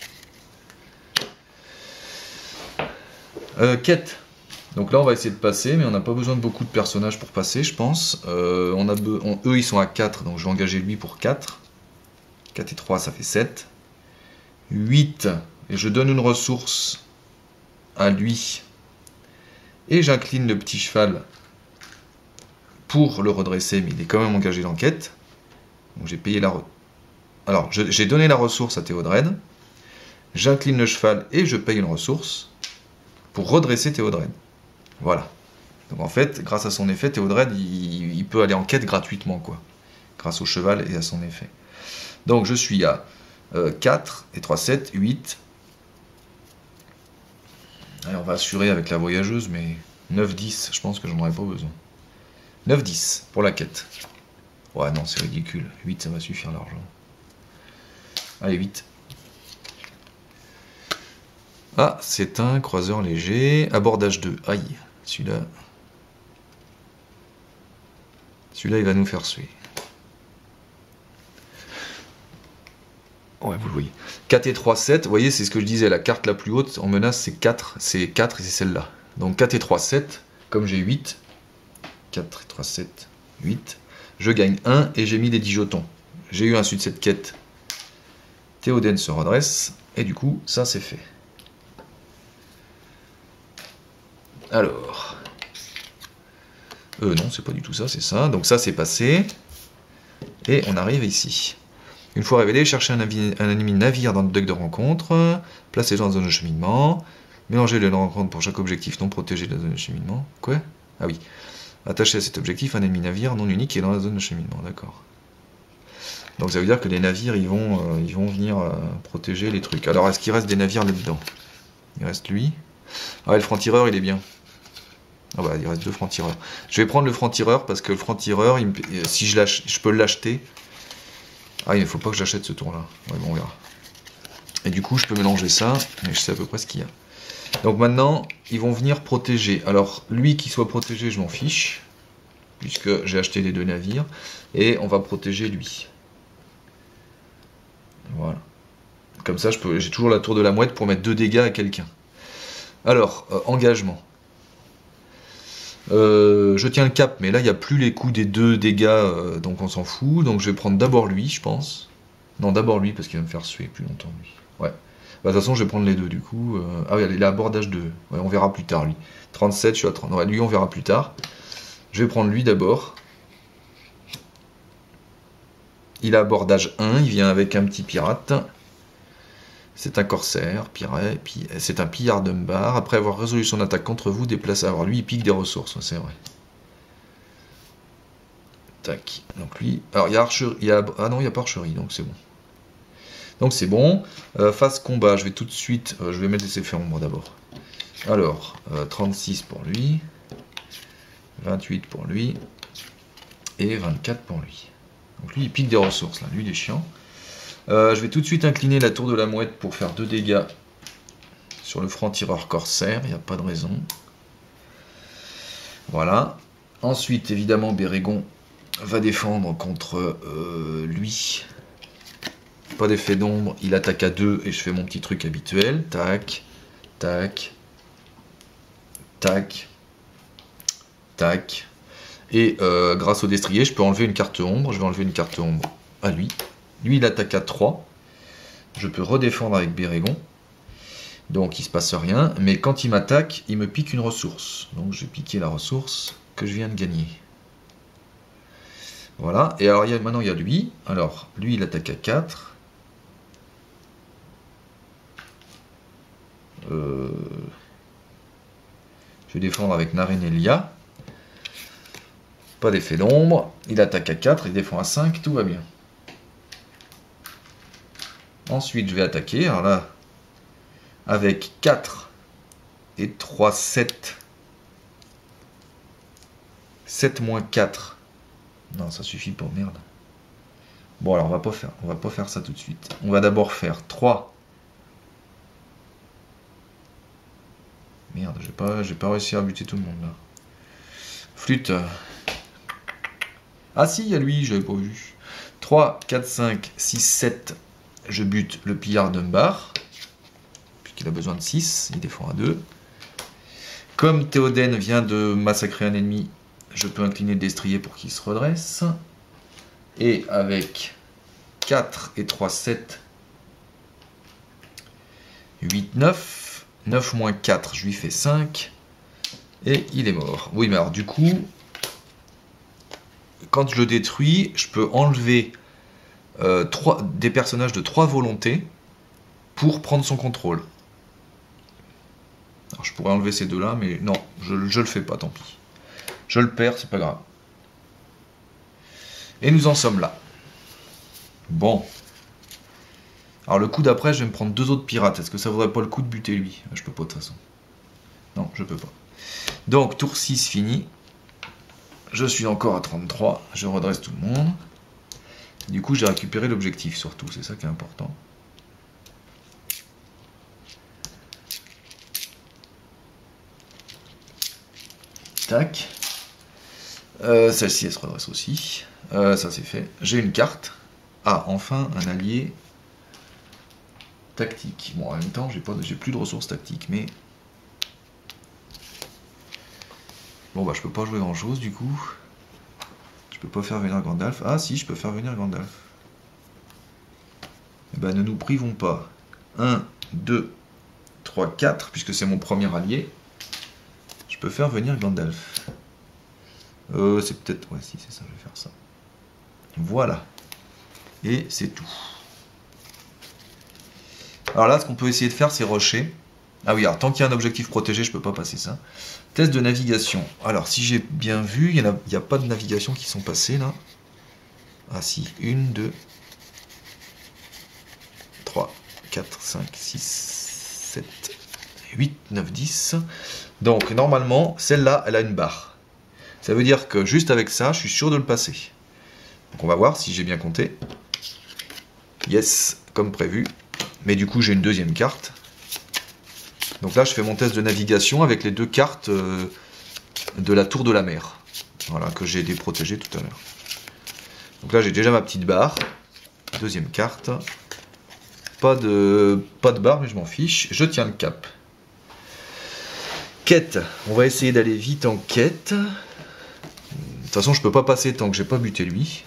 Euh, quête. Donc là on va essayer de passer, mais on n'a pas besoin de beaucoup de personnages pour passer, je pense. Euh, on a on, eux ils sont à quatre, donc je vais engager lui pour quatre. quatre et trois, ça fait sept. huit, et je donne une ressource à lui. Et j'incline le petit cheval pour le redresser, mais il est quand même engagé dans l'enquête. Donc j'ai payé la... Re... Alors, j'ai donné la ressource à Théodred. J'incline le cheval et je paye une ressource pour redresser Théodred. Voilà. Donc en fait, grâce à son effet, Théodred, il, il peut aller en quête gratuitement, quoi. Grâce au cheval et à son effet. Donc je suis à euh, quatre et trois, sept, huit. Allez, on va assurer avec la voyageuse, mais neuf, dix, je pense que j'en aurais pas besoin. neuf, dix pour la quête. Ouais, non, c'est ridicule. huit, ça va suffire largement. Allez, huit. Ah, c'est un croiseur léger. Abordage deux. Aïe, celui-là. Celui-là, il va nous faire suer. Ouais, vous le voyez. quatre et trois, sept. Vous voyez, c'est ce que je disais. La carte la plus haute en menace, c'est quatre. C'est quatre et c'est celle-là. Donc quatre et trois, sept. Comme j'ai huit. quatre et trois, sept, huit. Je gagne un et j'ai mis les dix jetons. J'ai eu un succès de quête. Théoden se redresse. Et du coup, ça c'est fait. Alors. Euh, non, c'est pas du tout ça, c'est ça. Donc ça c'est passé. Et on arrive ici. Une fois révélé, cherchez un, un ennemi navire dans le deck de rencontre. Placez-le dans la zone de cheminement. Mélangez les rencontres pour chaque objectif non protégé de la zone de cheminement. Quoi? Ah oui. Attachez à cet objectif un ennemi navire non unique et dans la zone de cheminement. D'accord. Donc ça veut dire que les navires, ils vont, euh, ils vont venir euh, protéger les trucs. Alors, est-ce qu'il reste des navires là-dedans? Il reste lui. Ah ouais, le franc-tireur, il est bien. Ah bah, il reste deux francs-tireurs. Je vais prendre le franc-tireur parce que le franc-tireur, me... si je, je peux l'acheter. Ah, il ne faut pas que j'achète ce tour-là. Ouais, bon, on verra. Et du coup, je peux mélanger ça, mais je sais à peu près ce qu'il y a. Donc maintenant, ils vont venir protéger. Alors, lui qui soit protégé, je m'en fiche, puisque j'ai acheté les deux navires. Et on va protéger lui. Voilà. Comme ça, j'ai toujours la tour de la mouette pour mettre deux dégâts à quelqu'un. Alors, euh, engagement. Euh, je tiens le cap, mais là, il n'y a plus les coups des deux dégâts, euh, donc on s'en fout. Donc je vais prendre d'abord lui, je pense. Non, d'abord lui, parce qu'il va me faire suer plus longtemps, lui. Ouais. Bah, de toute façon, je vais prendre les deux, du coup. Euh... Ah oui, il est à abordage deux. Ouais, on verra plus tard, lui. trente-sept, je suis à trente. Ouais, lui, on verra plus tard. Je vais prendre lui d'abord. Il a abordage un, il vient avec un petit pirate. C'est un corsaire, pirate, c'est un pillard d'Umbar. Après avoir résolu son attaque contre vous, déplacez. Alors lui, il pique des ressources, c'est vrai. Tac. Donc lui, alors il y a archerie, il y a... ah non, il n'y a pas archerie, donc c'est bon. Donc c'est bon. Euh, phase combat, je vais tout de suite, euh, je vais mettre des effets ombres d'abord. Alors, euh, trente-six pour lui, vingt-huit pour lui, et vingt-quatre pour lui. Donc lui, il pique des ressources, là. Lui, il est chiant. Euh, je vais tout de suite incliner la tour de la mouette pour faire deux dégâts sur le franc-tireur corsaire, il n'y a pas de raison. Voilà. Ensuite, évidemment, Bérégon va défendre contre euh, lui. Pas d'effet d'ombre, il attaque à deux et je fais mon petit truc habituel. Tac, tac, tac, tac. Et euh, grâce au destrier, je peux enlever une carte ombre. Je vais enlever une carte ombre à lui. Lui, il attaque à trois. Je peux redéfendre avec Bérégon. Donc, il ne se passe rien. Mais quand il m'attaque, il me pique une ressource. Donc, je vais piquer la ressource que je viens de gagner. Voilà. Et alors, il y a, maintenant, il y a lui. Alors, lui, il attaque à quatre. Euh... Je vais défendre avec Narenelia. Pas d'effet d'ombre. Il attaque à quatre. Il défend à cinq. Tout va bien. Ensuite, je vais attaquer, alors là, avec quatre et trois, sept. sept moins quatre. Non, ça suffit pas, merde. Bon, alors on va pas faire, on va pas faire ça tout de suite. On va d'abord faire trois. Merde, j'ai pas, j'ai pas réussi à buter tout le monde là. Flûte. Ah si, il y a lui, je l'avais pas vu. trois, quatre, cinq, six, sept. Je bute le pillard d'Umbar, puisqu'il a besoin de six, il défend à deux. Comme Théoden vient de massacrer un ennemi, je peux incliner le destrier pour qu'il se redresse. Et avec quatre et trois, sept, huit, neuf. neuf moins quatre, je lui fais cinq. Et il est mort. Oui, mais alors du coup, quand je le détruis, je peux enlever Euh, trois, des personnages de trois volontés pour prendre son contrôle. Alors je pourrais enlever ces deux-là, mais non, je, je le fais pas, tant pis. Je le perds, c'est pas grave. Et nous en sommes là. Bon. Alors le coup d'après, je vais me prendre deux autres pirates. Est-ce que ça vaudrait pas le coup de buter lui? Je peux pas de toute façon. Non, je peux pas. Donc tour six fini. Je suis encore à trente-trois. Je redresse tout le monde. Du coup, j'ai récupéré l'objectif, surtout. C'est ça qui est important. Tac. Euh, Celle-ci, elle se redresse aussi. Euh, ça, c'est fait. J'ai une carte. Ah, enfin, un allié tactique. Bon, en même temps, j'ai pas, j'ai plus de ressources tactiques, mais... Bon, bah, je peux pas jouer grand-chose, du coup. Je peux pas faire venir Gandalf. Ah si, je peux faire venir Gandalf. Eh ben, ne nous privons pas. un, deux, trois, quatre, puisque c'est mon premier allié. Je peux faire venir Gandalf. Euh, c'est peut-être... Ouais, si, c'est ça, je vais faire ça. Voilà. Et c'est tout. Alors là, ce qu'on peut essayer de faire, c'est rusher. Ah oui, alors tant qu'il y a un objectif protégé, je peux pas passer ça. Test de navigation. Alors, si j'ai bien vu, il n'y a, a pas de navigation qui sont passées, là. Ah si, une, deux, trois, quatre, cinq, six, sept, huit, neuf, dix. Donc normalement, celle-là, elle a une barre. Ça veut dire que juste avec ça, je suis sûr de le passer. Donc on va voir si j'ai bien compté. Yes, comme prévu. Mais du coup, j'ai une deuxième carte. Donc là, je fais mon test de navigation avec les deux cartes euh, de la tour de la mer. Voilà, que j'ai déprotégé tout à l'heure. Donc là, j'ai déjà ma petite barre. Deuxième carte. Pas de, pas de barre, mais je m'en fiche. Je tiens le cap. Quête. On va essayer d'aller vite en quête. De toute façon, je peux pas passer tant que j'ai pas buté lui.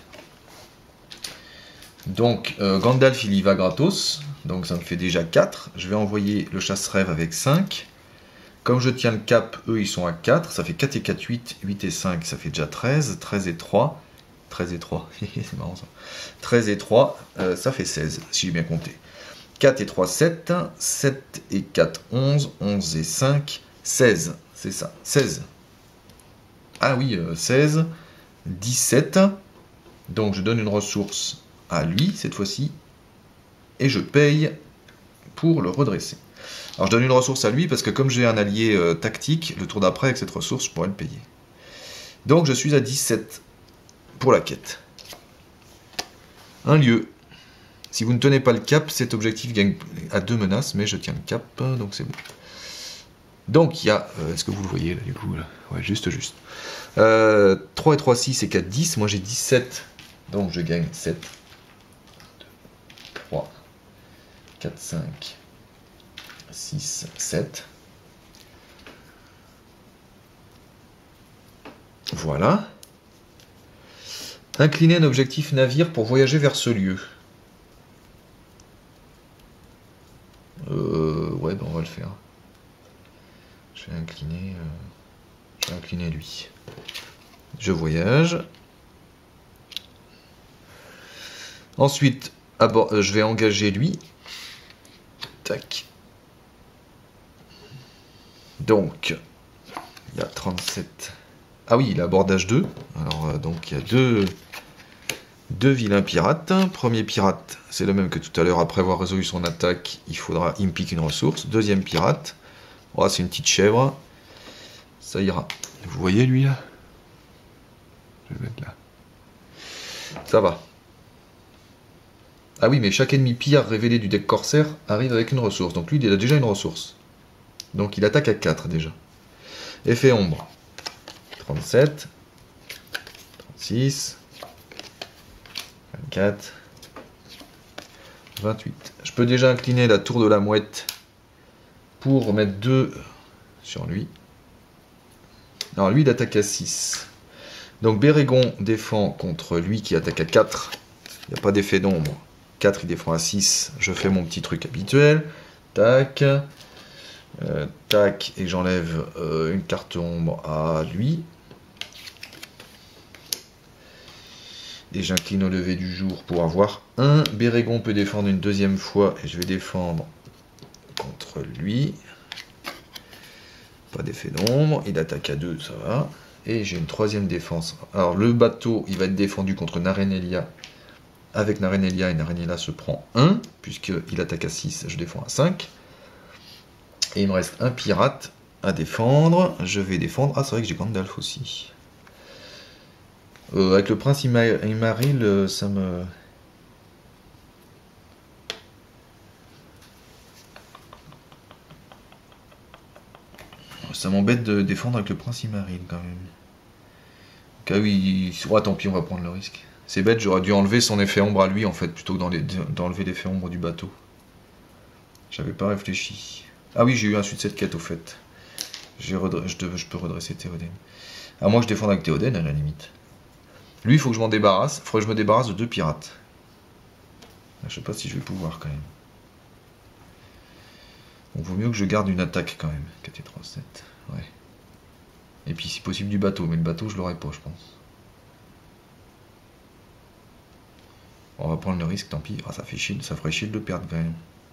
Donc, euh, Gandalf, il y va gratos. Donc, ça me fait déjà quatre. Je vais envoyer le chasse-rêve avec cinq. Comme je tiens le cap, eux, ils sont à quatre. Ça fait quatre et quatre, huit. huit et cinq, ça fait déjà treize. treize et trois. treize et trois. C'est marrant ça. treize et trois, euh, ça fait seize, si j'ai bien compté. quatre et trois, sept. sept et quatre, onze. onze et cinq, seize. C'est ça. seize. Ah oui, euh, seize. dix-sept. Donc, je donne une ressource à lui, cette fois-ci. Et je paye pour le redresser. Alors, je donne une ressource à lui, parce que comme j'ai un allié euh, tactique, le tour d'après, avec cette ressource, je pourrais le payer. Donc, je suis à dix-sept pour la quête. Un lieu. Si vous ne tenez pas le cap, cet objectif gagne à deux menaces, mais je tiens le cap, donc c'est bon. Donc, il y a... Euh, Est-ce que vous le voyez, là, du coup là ouais, juste, juste. Euh, trois et trois, six et quatre, dix. Moi, j'ai dix-sept, donc je gagne sept. deux, trois, quatre, cinq, six, sept. Voilà. Incliner un objectif navire pour voyager vers ce lieu. Euh, ouais, ben on va le faire. Je vais incliner, euh, je vais incliner lui. Je voyage. Ensuite, abord, euh, je vais engager lui. Tac. Donc, il y a trente-sept. Ah oui, il a abordage deux. Alors, euh, donc, il y a deux, deux vilains pirates. Premier pirate, c'est le même que tout à l'heure. Après avoir résolu son attaque, il faudra, il me pique une ressource. Deuxième pirate. Oh, c'est une petite chèvre. Ça ira. Vous voyez, lui, là? Je vais le mettre là. Ça va. Ah oui, mais chaque ennemi pire révélé du deck corsaire arrive avec une ressource. Donc lui, il a déjà une ressource. Donc il attaque à quatre déjà. Effet ombre. trente-sept. trente-six. vingt-quatre. vingt-huit. Je peux déjà incliner la tour de la mouette pour mettre deux sur lui. Alors lui, il attaque à six. Donc Bérégon défend contre lui qui attaque à quatre. Il n'y a pas d'effet d'ombre. quatre, il défend à six. Je fais mon petit truc habituel. Tac. Euh, tac. Et j'enlève euh, une carte ombre à lui. Et j'incline au lever du jour pour avoir un. Bérégon peut défendre une deuxième fois. Et je vais défendre contre lui. Pas d'effet d'ombre. Il attaque à deux, ça va. Et j'ai une troisième défense. Alors le bateau, il va être défendu contre Narenelia. Avec Narenelia, et Narenelia se prend un, puisqu'il attaque à six, je défends à cinq. Et il me reste un pirate à défendre. Je vais défendre... Ah, c'est vrai que j'ai Gandalf aussi. Euh, avec le prince Imaril, ça me... Ça m'embête de défendre avec le prince Imaril, quand même. Ah oui, oh, tant pis, on va prendre le risque. C'est bête, j'aurais dû enlever son effet ombre à lui, en fait, plutôt que d'enlever l'effet ombre du bateau. J'avais pas réfléchi. Ah oui, j'ai eu un suite de quête, au fait. Je, je peux redresser Théoden. À moins que je défende avec Théoden, à la limite. Lui, il faut que je m'en débarrasse. Il faudrait que je me débarrasse de deux pirates. Je sais pas si je vais pouvoir, quand même. Donc, vaut mieux que je garde une attaque, quand même. quatre et trois, sept. Ouais. Et puis, si possible, du bateau. Mais le bateau, je l'aurai pas, je pense. On va prendre le risque, tant pis. Ah, ça fait chier, ça ferait chier de le perdre, quand même.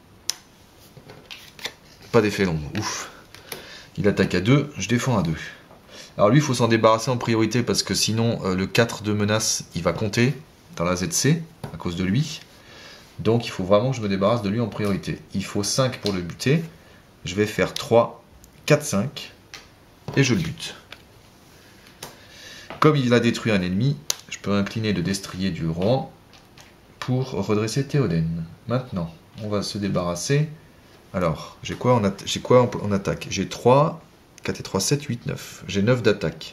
Pas d'effet d'ombre, ouf. Il attaque à deux, je défends à deux. Alors lui, il faut s'en débarrasser en priorité, parce que sinon, euh, le quatre de menace, il va compter dans la Z C, à cause de lui. Donc, il faut vraiment que je me débarrasse de lui en priorité. Il faut cinq pour le buter. je vais faire trois, quatre, cinq, et je le bute. Comme il a détruit un ennemi, je peux incliner le destrier du roi pour redresser Théoden. Maintenant, on va se débarrasser. Alors, j'ai quoi, en j'ai quoi en, en attaque? J'ai trois, quatre et trois, sept, huit, neuf. J'ai neuf d'attaque.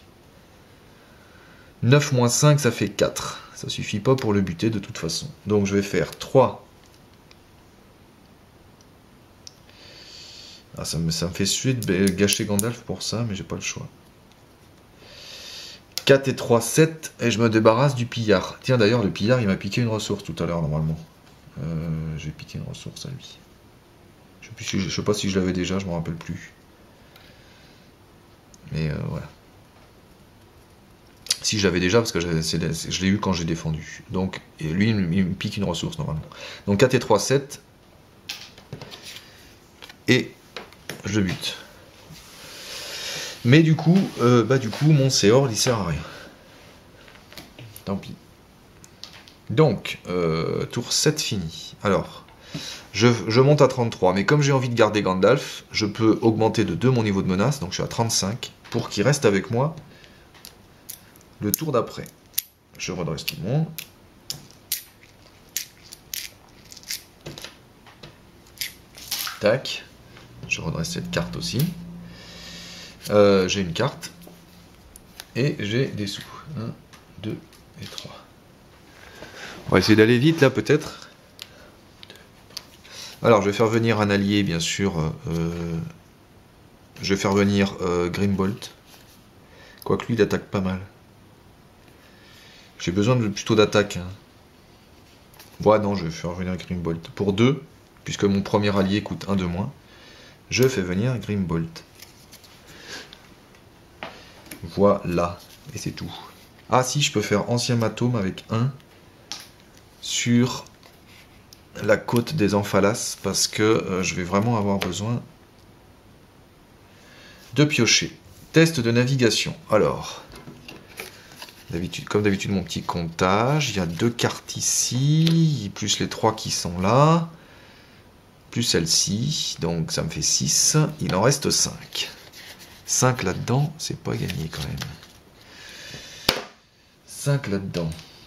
neuf moins cinq, ça fait quatre. Ça suffit pas pour le buter de toute façon. Donc je vais faire trois. Ah, ça, me, ça me fait suer de gâcher Gandalf pour ça, mais j'ai pas le choix. quatre et trois, sept, et je me débarrasse du pillard. Tiens, d'ailleurs, le pillard, il m'a piqué une ressource tout à l'heure, normalement. Euh, j'ai piqué une ressource à lui. Je sais, plus si je, je sais pas si je l'avais déjà, je m'en rappelle plus. Mais euh, voilà. Si je l'avais déjà, parce que je, je l'ai eu quand j'ai défendu. Donc, et lui, il me, il me pique une ressource, normalement. Donc quatre et trois, sept. Et je le bute. Mais du coup, euh, bah du coup, mon Séor, il sert à rien. Tant pis. Donc, euh, tour sept fini. Alors, je, je monte à trente-trois, mais comme j'ai envie de garder Gandalf, je peux augmenter de deux mon niveau de menace, donc je suis à trente-cinq, pour qu'il reste avec moi le tour d'après. Je redresse tout le monde. Tac. Je redresse cette carte aussi. Euh, j'ai une carte. Et j'ai des sous. un, deux et trois. On va essayer d'aller vite là peut-être. Alors je vais faire venir un allié bien sûr. Euh, je vais faire venir euh, Grimbolt. Quoique lui il attaque pas mal. J'ai besoin de plutôt d'attaque. Hein. Ouais non, je vais faire venir Grimbolt. Pour deux, puisque mon premier allié coûte un de moins, je fais venir Grimbolt. Voilà. Et c'est tout. Ah si, je peux faire ancien matome avec un sur la côte des Amphalas, parce que euh, je vais vraiment avoir besoin de piocher. Test de navigation. Alors, d'habitude, comme d'habitude, mon petit comptage. Il y a deux cartes ici, plus les trois qui sont là, plus celle-ci. Donc ça me fait six. Il en reste cinq. cinq là-dedans, c'est pas gagné quand même. cinq là-dedans.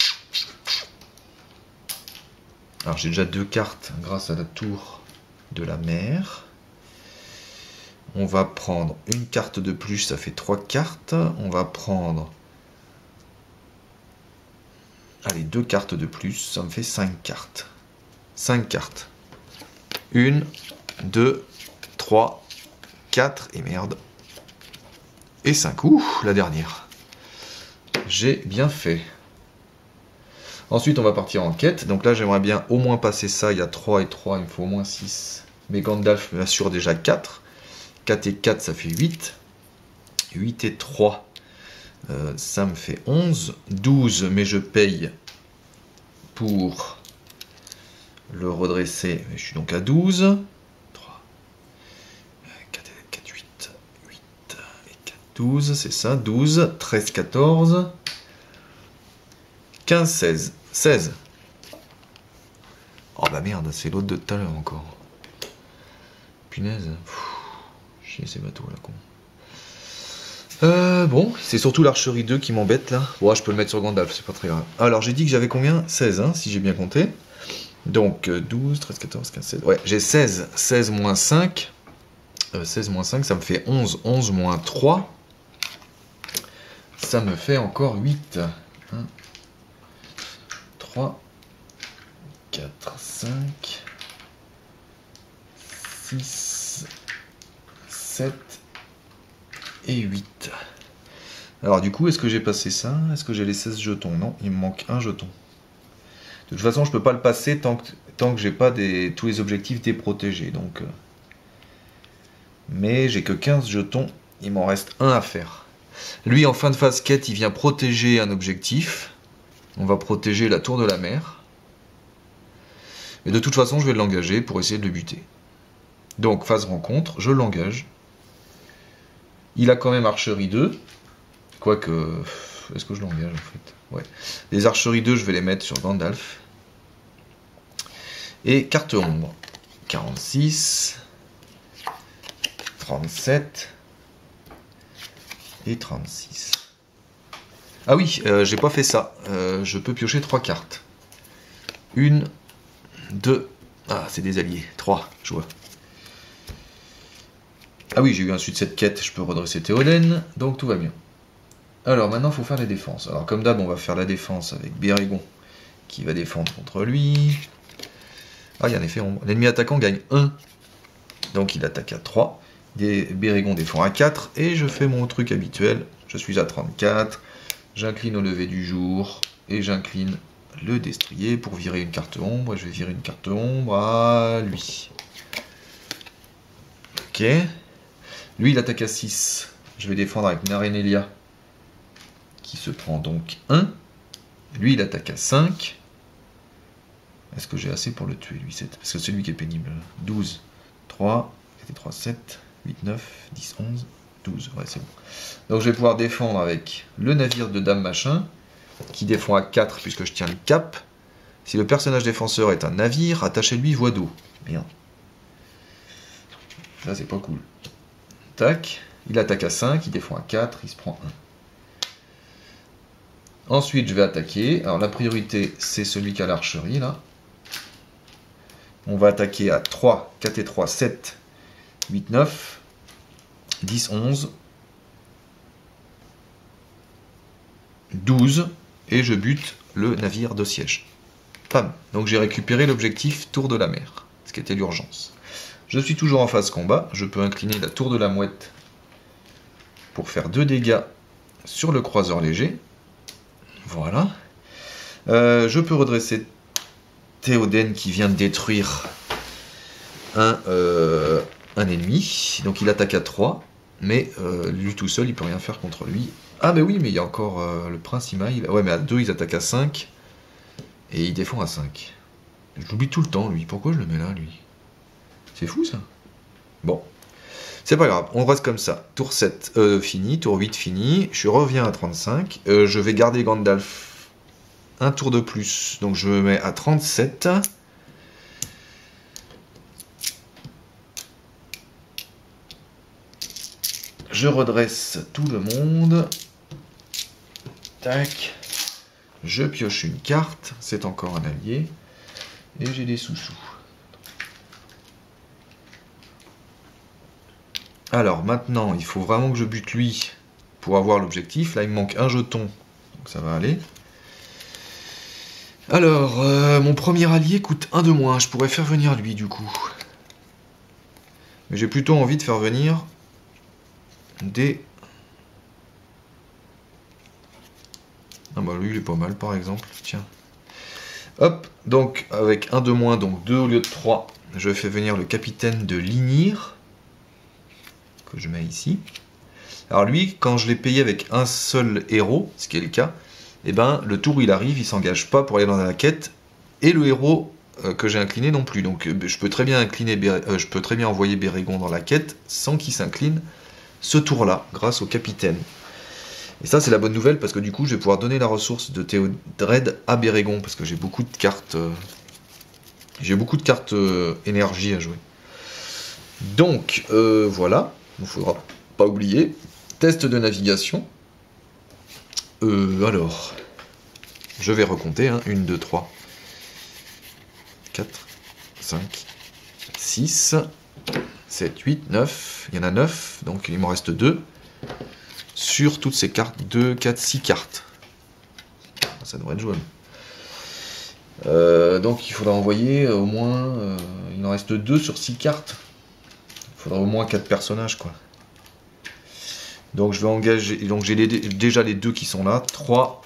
Alors j'ai déjà deux cartes grâce à la tour de la mer. On va prendre une carte de plus, ça fait trois cartes. On va prendre... Allez, deux cartes de plus, ça me fait cinq cartes. cinq cartes. une, deux, trois, quatre, et merde. Et cinq. Ouh, la dernière. J'ai bien fait. Ensuite, on va partir en quête. Donc là, j'aimerais bien au moins passer ça. Il y a trois et trois, il me faut au moins six. Mais Gandalf m'assure déjà quatre. quatre et quatre, ça fait huit. huit et trois, euh, ça me fait onze. douze, mais je paye pour le redresser. Je suis donc à douze. trois, quatre, quatre, huit. huit et quatre, douze, c'est ça. douze, treize, quatorze. quinze, seize. seize. Oh bah merde, c'est l'autre de tout à l'heure encore. Punaise. Pfff, chier ces bateaux là, con. Euh, bon, c'est surtout l'archerie deux qui m'embête là. Bon, je peux le mettre sur Gandalf, c'est pas très grave. Alors j'ai dit que j'avais combien? seize, hein, si j'ai bien compté. Donc douze, treize, quatorze, quinze, seize. Ouais, j'ai seize. seize moins cinq. Euh, seize moins cinq, ça me fait onze. onze moins trois. Ça me fait encore huit. un, trois, quatre, cinq, six, sept et huit. Alors du coup, est-ce que j'ai passé ça? Est-ce que j'ai les seize jetons? Non, il me manque un jeton. De toute façon, je peux pas le passer tant que, tant que j'ai pas des, tous les objectifs déprotégés. Donc, euh... mais j'ai que quinze jetons, il m'en reste un à faire. Lui, en fin de phase quête, il vient protéger un objectif. On va protéger la tour de la mer. Et de toute façon, je vais l'engager pour essayer de le buter. Donc, phase rencontre, je l'engage. Il a quand même archerie deux. Quoique... Est-ce que je l'engage en fait? Ouais. Les archeries deux, je vais les mettre sur Gandalf. Et carte ombre. quarante-six. trente-sept et trente-six. Ah oui, euh, j'ai pas fait ça. Euh, je peux piocher trois cartes. Une, deux... Ah, c'est des alliés. Trois, je vois. Ah oui, j'ai eu un suite de cette quête, je peux redresser Théoden, donc tout va bien. Alors maintenant, il faut faire les défenses. Alors comme d'hab, on va faire la défense avec Bérégon, qui va défendre contre lui. Ah, il y a un effet ombre. L'ennemi attaquant gagne un, donc il attaque à trois. Bérégon défend à quatre, et je fais mon truc habituel. Je suis à trente-quatre, j'incline au lever du jour, et j'incline le destrier pour virer une carte ombre, et je vais virer une carte ombre à lui. Ok. Lui, il attaque à six. Je vais défendre avec Narenelia, qui se prend donc un. Lui, il attaque à cinq. Est-ce que j'ai assez pour le tuer, lui? sept. Parce que c'est lui qui est pénible. douze, trois, trois, sept, huit, neuf, dix, onze, douze. Ouais, c'est bon. Donc, je vais pouvoir défendre avec le navire de Dame Machin, qui défend à quatre, puisque je tiens le cap. Si le personnage défenseur est un navire, attachez-lui voie d'eau. Merde. Ça, c'est pas cool. Tac. Il attaque à cinq, il défend à quatre, il se prend un. Ensuite, je vais attaquer. Alors, la priorité, c'est celui qui a l'archerie, là. On va attaquer à trois, quatre et trois, sept, huit, neuf, dix, onze, douze, et je bute le navire de siège. Pam. Donc, j'ai récupéré l'objectif Tour de la Mer, ce qui était l'urgence. Je suis toujours en phase combat. Je peux incliner la Tour de la Mouette pour faire deux dégâts sur le croiseur léger. Voilà. Euh, je peux redresser Théoden qui vient de détruire un, euh, un ennemi. Donc il attaque à trois. Mais euh, lui tout seul, il peut rien faire contre lui. Ah mais oui, mais il y a encore euh, le prince Imaï. Ouais, mais à deux, ils attaquent à cinq. Et ils défendent à cinq. Je l'oublie tout le temps, lui. Pourquoi je le mets là, lui? C'est fou, ça. Bon. C'est pas grave, on reste comme ça. Tour sept euh, fini, tour huit fini. Je reviens à trente-cinq. Euh, je vais garder Gandalf un tour de plus. Donc je me mets à trente-sept. Je redresse tout le monde. Tac. Je pioche une carte. C'est encore un allié. Et j'ai des sous-sous. Alors maintenant, il faut vraiment que je bute lui pour avoir l'objectif. Là, il me manque un jeton, donc ça va aller. Alors, euh, mon premier allié coûte un de moins. Je pourrais faire venir lui, du coup. Mais j'ai plutôt envie de faire venir des... Ah bah lui, il est pas mal, par exemple. Tiens. Hop, donc avec un de moins, donc deux au lieu de trois, je fais venir le capitaine de Linir. Que je mets ici. Alors lui, quand je l'ai payé avec un seul héros, ce qui est le cas, et eh ben le tour où il arrive, il s'engage pas pour aller dans la quête, et le héros euh, que j'ai incliné non plus. Donc euh, je peux très bien incliner, Béré euh, je peux très bien envoyer Bérégon dans la quête sans qu'il s'incline ce tour-là, grâce au capitaine. Et ça c'est la bonne nouvelle parce que du coup je vais pouvoir donner la ressource de Théodred à Bérégon parce que j'ai beaucoup de cartes, euh, j'ai beaucoup de cartes euh, énergie à jouer. Donc euh, voilà. Il ne faudra pas oublier. Test de navigation. Euh, alors, je vais recompter. Hein. un, deux, trois, quatre, cinq, six, sept, huit, neuf. Il y en a neuf, donc il m'en reste deux. Sur toutes ces cartes, deux, quatre, six cartes. Ça devrait être jouable. Euh, donc il faudra envoyer au moins... Euh, il en reste deux sur six cartes. Il faudra au moins quatre personnages, quoi. Donc je vais engager... Donc j'ai les, déjà les deux qui sont là. trois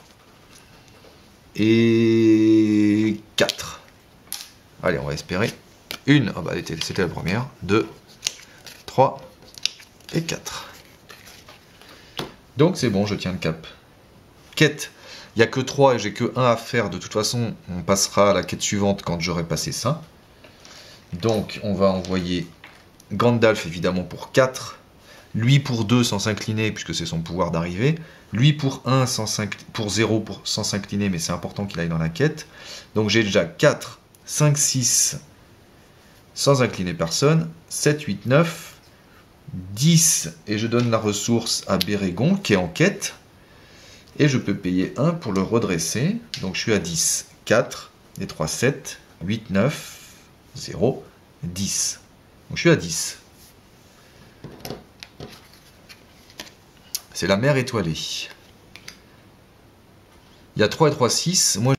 et quatre. Allez, on va espérer. Une, ah bah c'était la première. deux, trois et quatre. Donc c'est bon, je tiens le cap. Quête. Il n'y a que trois et j'ai que un à faire. De toute façon, on passera à la quête suivante quand j'aurai passé ça. Donc on va envoyer... Gandalf évidemment pour quatre, lui pour deux sans s'incliner puisque c'est son pouvoir d'arriver, lui pour un sans pour zéro pour, sans s'incliner mais c'est important qu'il aille dans la quête. Donc j'ai déjà quatre, cinq, six sans incliner personne, sept, huit, neuf, dix, et je donne la ressource à Bérégon, qui est en quête. Et je peux payer un pour le redresser. Donc je suis à dix. quatre, et trois, sept, huit, neuf, zéro, dix. Donc je suis à dix. C'est la mer étoilée. Il y a trois et trois, six. Moi,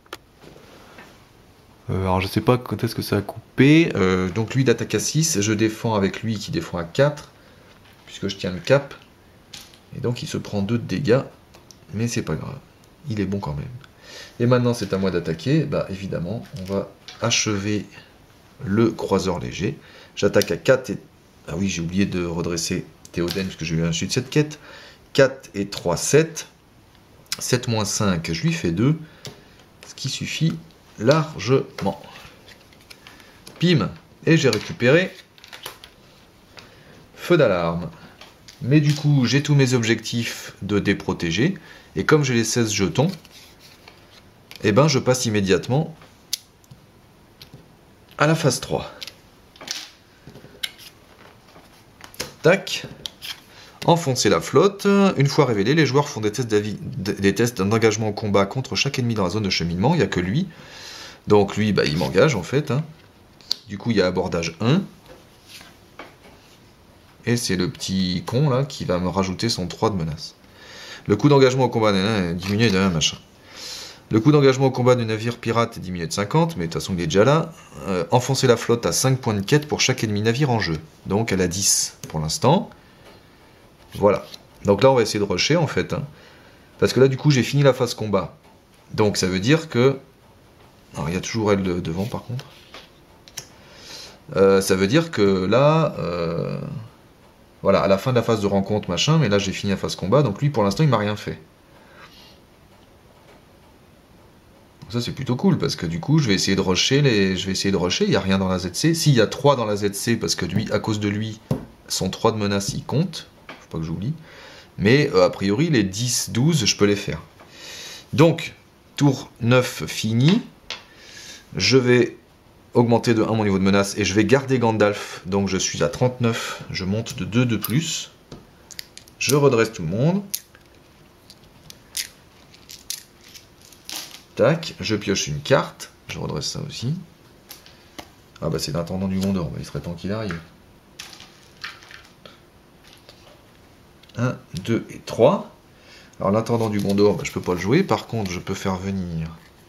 euh, alors je sais pas quand est-ce que ça a coupé. Euh, donc lui il attaque à six. Je défends avec lui qui défend à quatre. Puisque je tiens le cap. Et donc il se prend deux de dégâts. Mais c'est pas grave. Il est bon quand même. Et maintenant c'est à moi d'attaquer. Bah évidemment, on va achever le croiseur léger. J'attaque à quatre et... Ah oui, j'ai oublié de redresser Théoden puisque j'ai eu un chute de cette quête. quatre et trois, sept. sept moins cinq, je lui fais deux. Ce qui suffit largement. Pim. Et j'ai récupéré feu d'alarme. Mais du coup, j'ai tous mes objectifs de déprotéger. Et comme j'ai les seize jetons, eh ben, je passe immédiatement à la phase trois. Tac. Enfoncer la flotte. Une fois révélé, les joueurs font des tests d'avis, des tests d'engagement au combat contre chaque ennemi dans la zone de cheminement. Il n'y a que lui. Donc lui, bah, il m'engage en fait. Hein. Du coup, il y a abordage un. Et c'est le petit con là qui va me rajouter son trois de menace. Le coût d'engagement au combat est diminué de un machin. Le coût d'engagement au combat du navire pirate est diminué de cinquante, mais de toute façon il est déjà là. Euh, enfoncer la flotte à cinq points de quête pour chaque ennemi navire en jeu. Donc elle a dix pour l'instant. Voilà. Donc là on va essayer de rusher en fait. Hein. Parce que là du coup j'ai fini la phase combat. Donc ça veut dire que... Alors il y a toujours elle de, devant par contre. Euh, ça veut dire que là... Euh... Voilà, à la fin de la phase de rencontre, machin, mais là j'ai fini la phase combat, donc lui pour l'instant il m'a rien fait. Donc ça c'est plutôt cool, parce que du coup je vais essayer de rusher, les... je vais essayer de rusher, il n'y a rien dans la Z C. S'il y a trois dans la Z C, parce que lui, à cause de lui, son trois de menace il compte, faut pas que j'oublie. Mais euh, a priori les dix, douze, je peux les faire. Donc, tour neuf fini, je vais augmenter de un mon niveau de menace et je vais garder Gandalf, donc je suis à trente-neuf, je monte de deux de plus, je redresse tout le monde, tac, je pioche une carte, je redresse ça aussi, ah bah c'est l'intendant du Gondor, bah, il serait temps qu'il arrive, un, deux et trois, alors l'intendant du Gondor, bah, je peux pas le jouer, par contre je peux faire venir...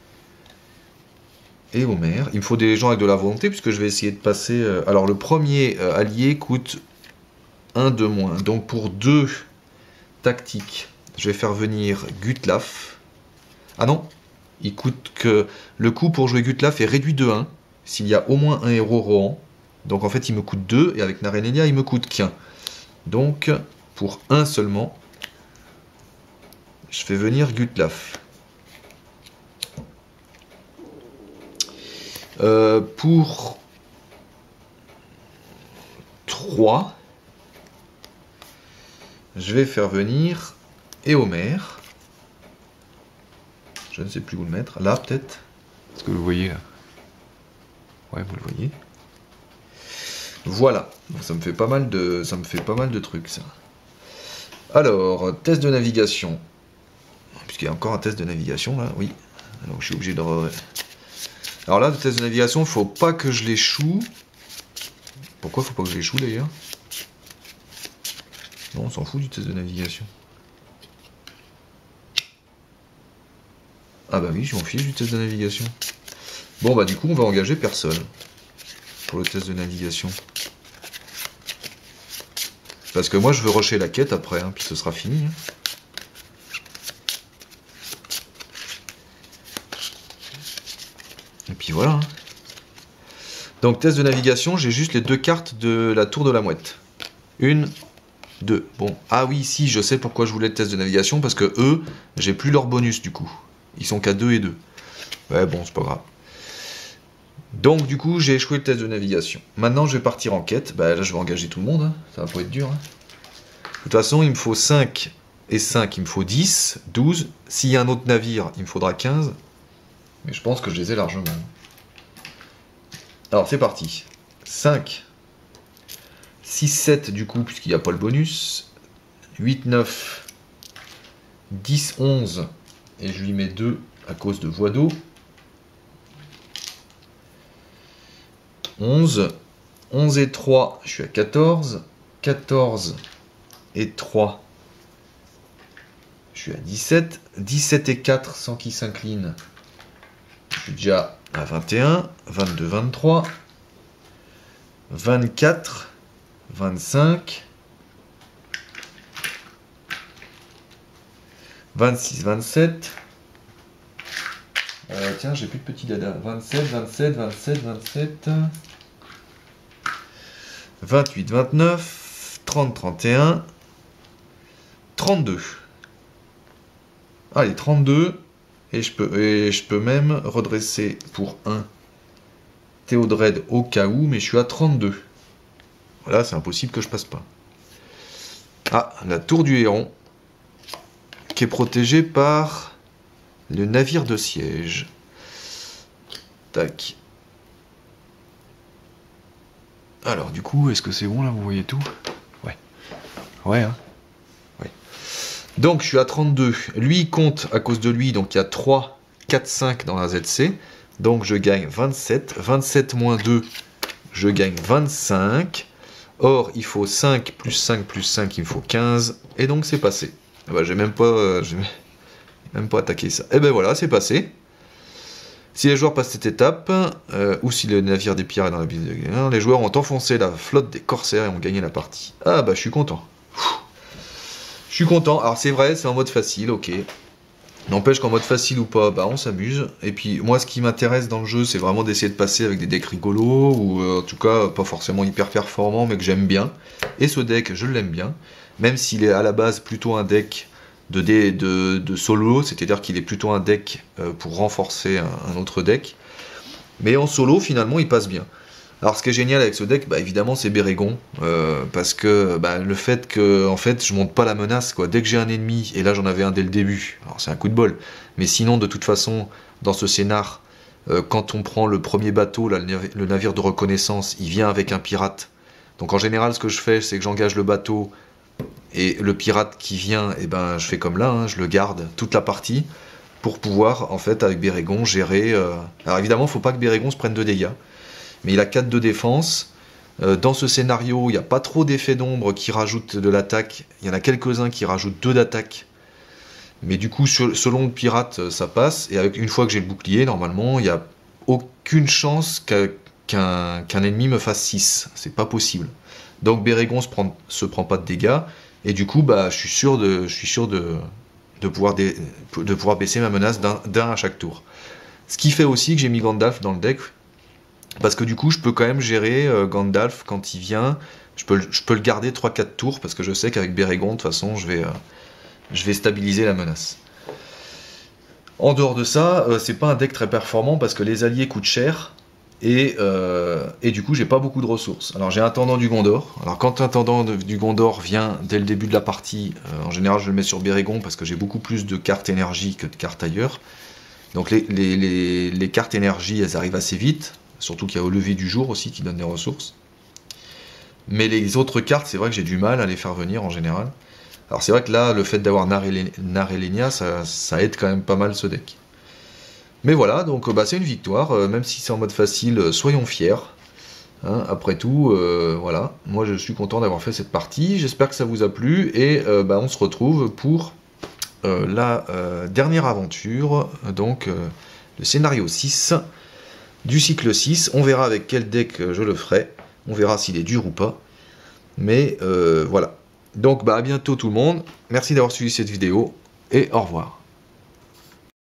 et Homer. Il me faut des gens avec de la volonté, puisque je vais essayer de passer... Euh, alors, le premier euh, allié coûte un de moins. Donc, pour deux tactiques, je vais faire venir Gutlaf. Ah non, il coûte que... Le coût pour jouer Gutlaf est réduit de un, s'il y a au moins un héros Rohan. Donc, en fait, il me coûte deux, et avec Narenelia, il me coûte qu'un. Donc, pour un seulement, je fais venir Gutlaf. Euh, pour trois, je vais faire venir Éomer. Je ne sais plus où le mettre. Là, peut-être. Est-ce que vous le voyez là? Ouais, vous le voyez. Voilà. Donc, ça me fait pas mal de, ça me fait pas mal de trucs, ça. Alors, test de navigation. Puisqu'il y a encore un test de navigation, là, oui. Donc, je suis obligé de... Alors là, le test de navigation, faut pas que je l'échoue. Pourquoi faut pas que je l'échoue d'ailleurs? Non, on s'en fout du test de navigation. Ah bah oui, je m'en fiche du test de navigation. Bon bah du coup, on va engager personne pour le test de navigation. Parce que moi, je veux rusher la quête après, hein, puis ce sera fini. Hein. Et puis voilà. Donc test de navigation, j'ai juste les deux cartes de la tour de la mouette. Une, deux. Bon, ah oui, si, je sais pourquoi je voulais le test de navigation, parce que eux, j'ai plus leur bonus du coup. Ils sont qu'à deux et deux. Ouais, bon, c'est pas grave. Donc du coup, j'ai échoué le test de navigation. Maintenant, je vais partir en quête. Bah là, je vais engager tout le monde. Hein. Ça va pas être dur. Hein. De toute façon, il me faut cinq et cinq, il me faut dix, douze. S'il y a un autre navire, il me faudra quinze. Mais je pense que je les ai largement. Alors c'est parti. cinq, six sept du coup, puisqu'il n'y a pas le bonus. huit neuf. dix onze. Et je lui mets deux à cause de voie d'eau. onze. onze et trois, je suis à quatorze. quatorze et trois, je suis à dix-sept. dix-sept et quatre, sans qu'il s'incline, je suis déjà à vingt et un. vingt-deux, vingt-trois. vingt-quatre. vingt-cinq. vingt-six, vingt-sept. Euh, tiens, j'ai plus de petits dada. vingt-sept, vingt-sept, vingt-sept, vingt-sept. vingt-huit, vingt-neuf. trente, trente et un. trente-deux. Allez, trente-deux. Et je peux, et je peux même redresser pour un Théodred au cas où, mais je suis à trente-deux. Voilà, c'est impossible que je passe pas. Ah, la tour du Héron, qui est protégée par le navire de siège. Tac. Alors, du coup, est-ce que c'est bon là, vous voyez tout? Ouais. Ouais, hein. Ouais. Donc, je suis à trente-deux. Lui, il compte à cause de lui, donc il y a trois, quatre, cinq dans la Z C. Donc, je gagne vingt-sept. vingt-sept moins deux, je gagne vingt-cinq. Or, il faut cinq plus cinq plus cinq, il me faut quinze. Et donc, c'est passé. Ah bah, j'ai même pas... Euh, j'ai même pas attaqué ça. Et ben voilà, c'est passé. Si les joueurs passent cette étape, euh, ou si le navire des pirates est dans la ville de guerre, les joueurs ont enfoncé la flotte des corsaires et ont gagné la partie. Ah bah je suis content. Je suis content. Alors c'est vrai, c'est en mode facile, ok. N'empêche qu'en mode facile ou pas, bah on s'amuse. Et puis moi ce qui m'intéresse dans le jeu, c'est vraiment d'essayer de passer avec des decks rigolos, ou euh, en tout cas pas forcément hyper performants, mais que j'aime bien. Et ce deck, je l'aime bien. Même s'il est à la base plutôt un deck de, de, de, de solo, c'est-à-dire qu'il est plutôt un deck euh, pour renforcer un, un autre deck. Mais en solo, finalement, il passe bien. Alors, ce qui est génial avec ce deck, bah, évidemment, c'est Bérégon, euh, parce que bah, le fait que, en fait, je monte pas la menace, quoi. Dès que j'ai un ennemi, et là, j'en avais un dès le début, alors c'est un coup de bol, mais sinon, de toute façon, dans ce scénar, euh, quand on prend le premier bateau, là, le navire de reconnaissance, il vient avec un pirate. Donc, en général, ce que je fais, c'est que j'engage le bateau, et le pirate qui vient, et ben, je fais comme là, hein, je le garde toute la partie, pour pouvoir, en fait, avec Bérégon, gérer... Euh... Alors, évidemment, il ne faut pas que Bérégon se prenne de dégâts, mais il a quatre de défense. Euh, dans ce scénario, il n'y a pas trop d'effets d'ombre qui rajoutent de l'attaque. Il y en a quelques-uns qui rajoutent deux d'attaque. Mais du coup, selon le pirate, ça passe. Et avec, une fois que j'ai le bouclier, normalement, il n'y a aucune chance qu'un qu'un qu'un ennemi me fasse six. C'est pas possible. Donc Bérégon se prend, se prend pas de dégâts. Et du coup, bah, je suis sûr de, je suis sûr de, de, pouvoir, dé, de pouvoir baisser ma menace d'un à chaque tour. Ce qui fait aussi que j'ai mis Gandalf dans le deck. Parce que du coup, je peux quand même gérer euh, Gandalf quand il vient. Je peux, je peux le garder trois quatre tours, parce que je sais qu'avec Bérégon, de toute façon, je vais, euh, je vais stabiliser la menace. En dehors de ça, euh, c'est pas un deck très performant, parce que les alliés coûtent cher, et, euh, et du coup, j'ai pas beaucoup de ressources. Alors, j'ai un Intendant du Gondor. Alors, quand l'Intendant du Gondor vient dès le début de la partie, euh, en général, je le mets sur Bérégon, parce que j'ai beaucoup plus de cartes énergie que de cartes ailleurs. Donc, les, les, les, les cartes énergie, elles arrivent assez vite. Surtout qu'il y a au lever du jour aussi qui donne des ressources. Mais les autres cartes, c'est vrai que j'ai du mal à les faire venir en général. Alors c'est vrai que là, le fait d'avoir Narelenia, ça, ça aide quand même pas mal ce deck. Mais voilà, donc bah, c'est une victoire. Euh, même si c'est en mode facile, soyons fiers. Hein, après tout, euh, voilà. Moi je suis content d'avoir fait cette partie. J'espère que ça vous a plu. Et euh, bah, on se retrouve pour euh, la euh, dernière aventure. Donc euh, le scénario six. Du cycle six, on verra avec quel deck je le ferai, on verra s'il est dur ou pas, mais euh, voilà. Donc bah à bientôt tout le monde, merci d'avoir suivi cette vidéo, et au revoir.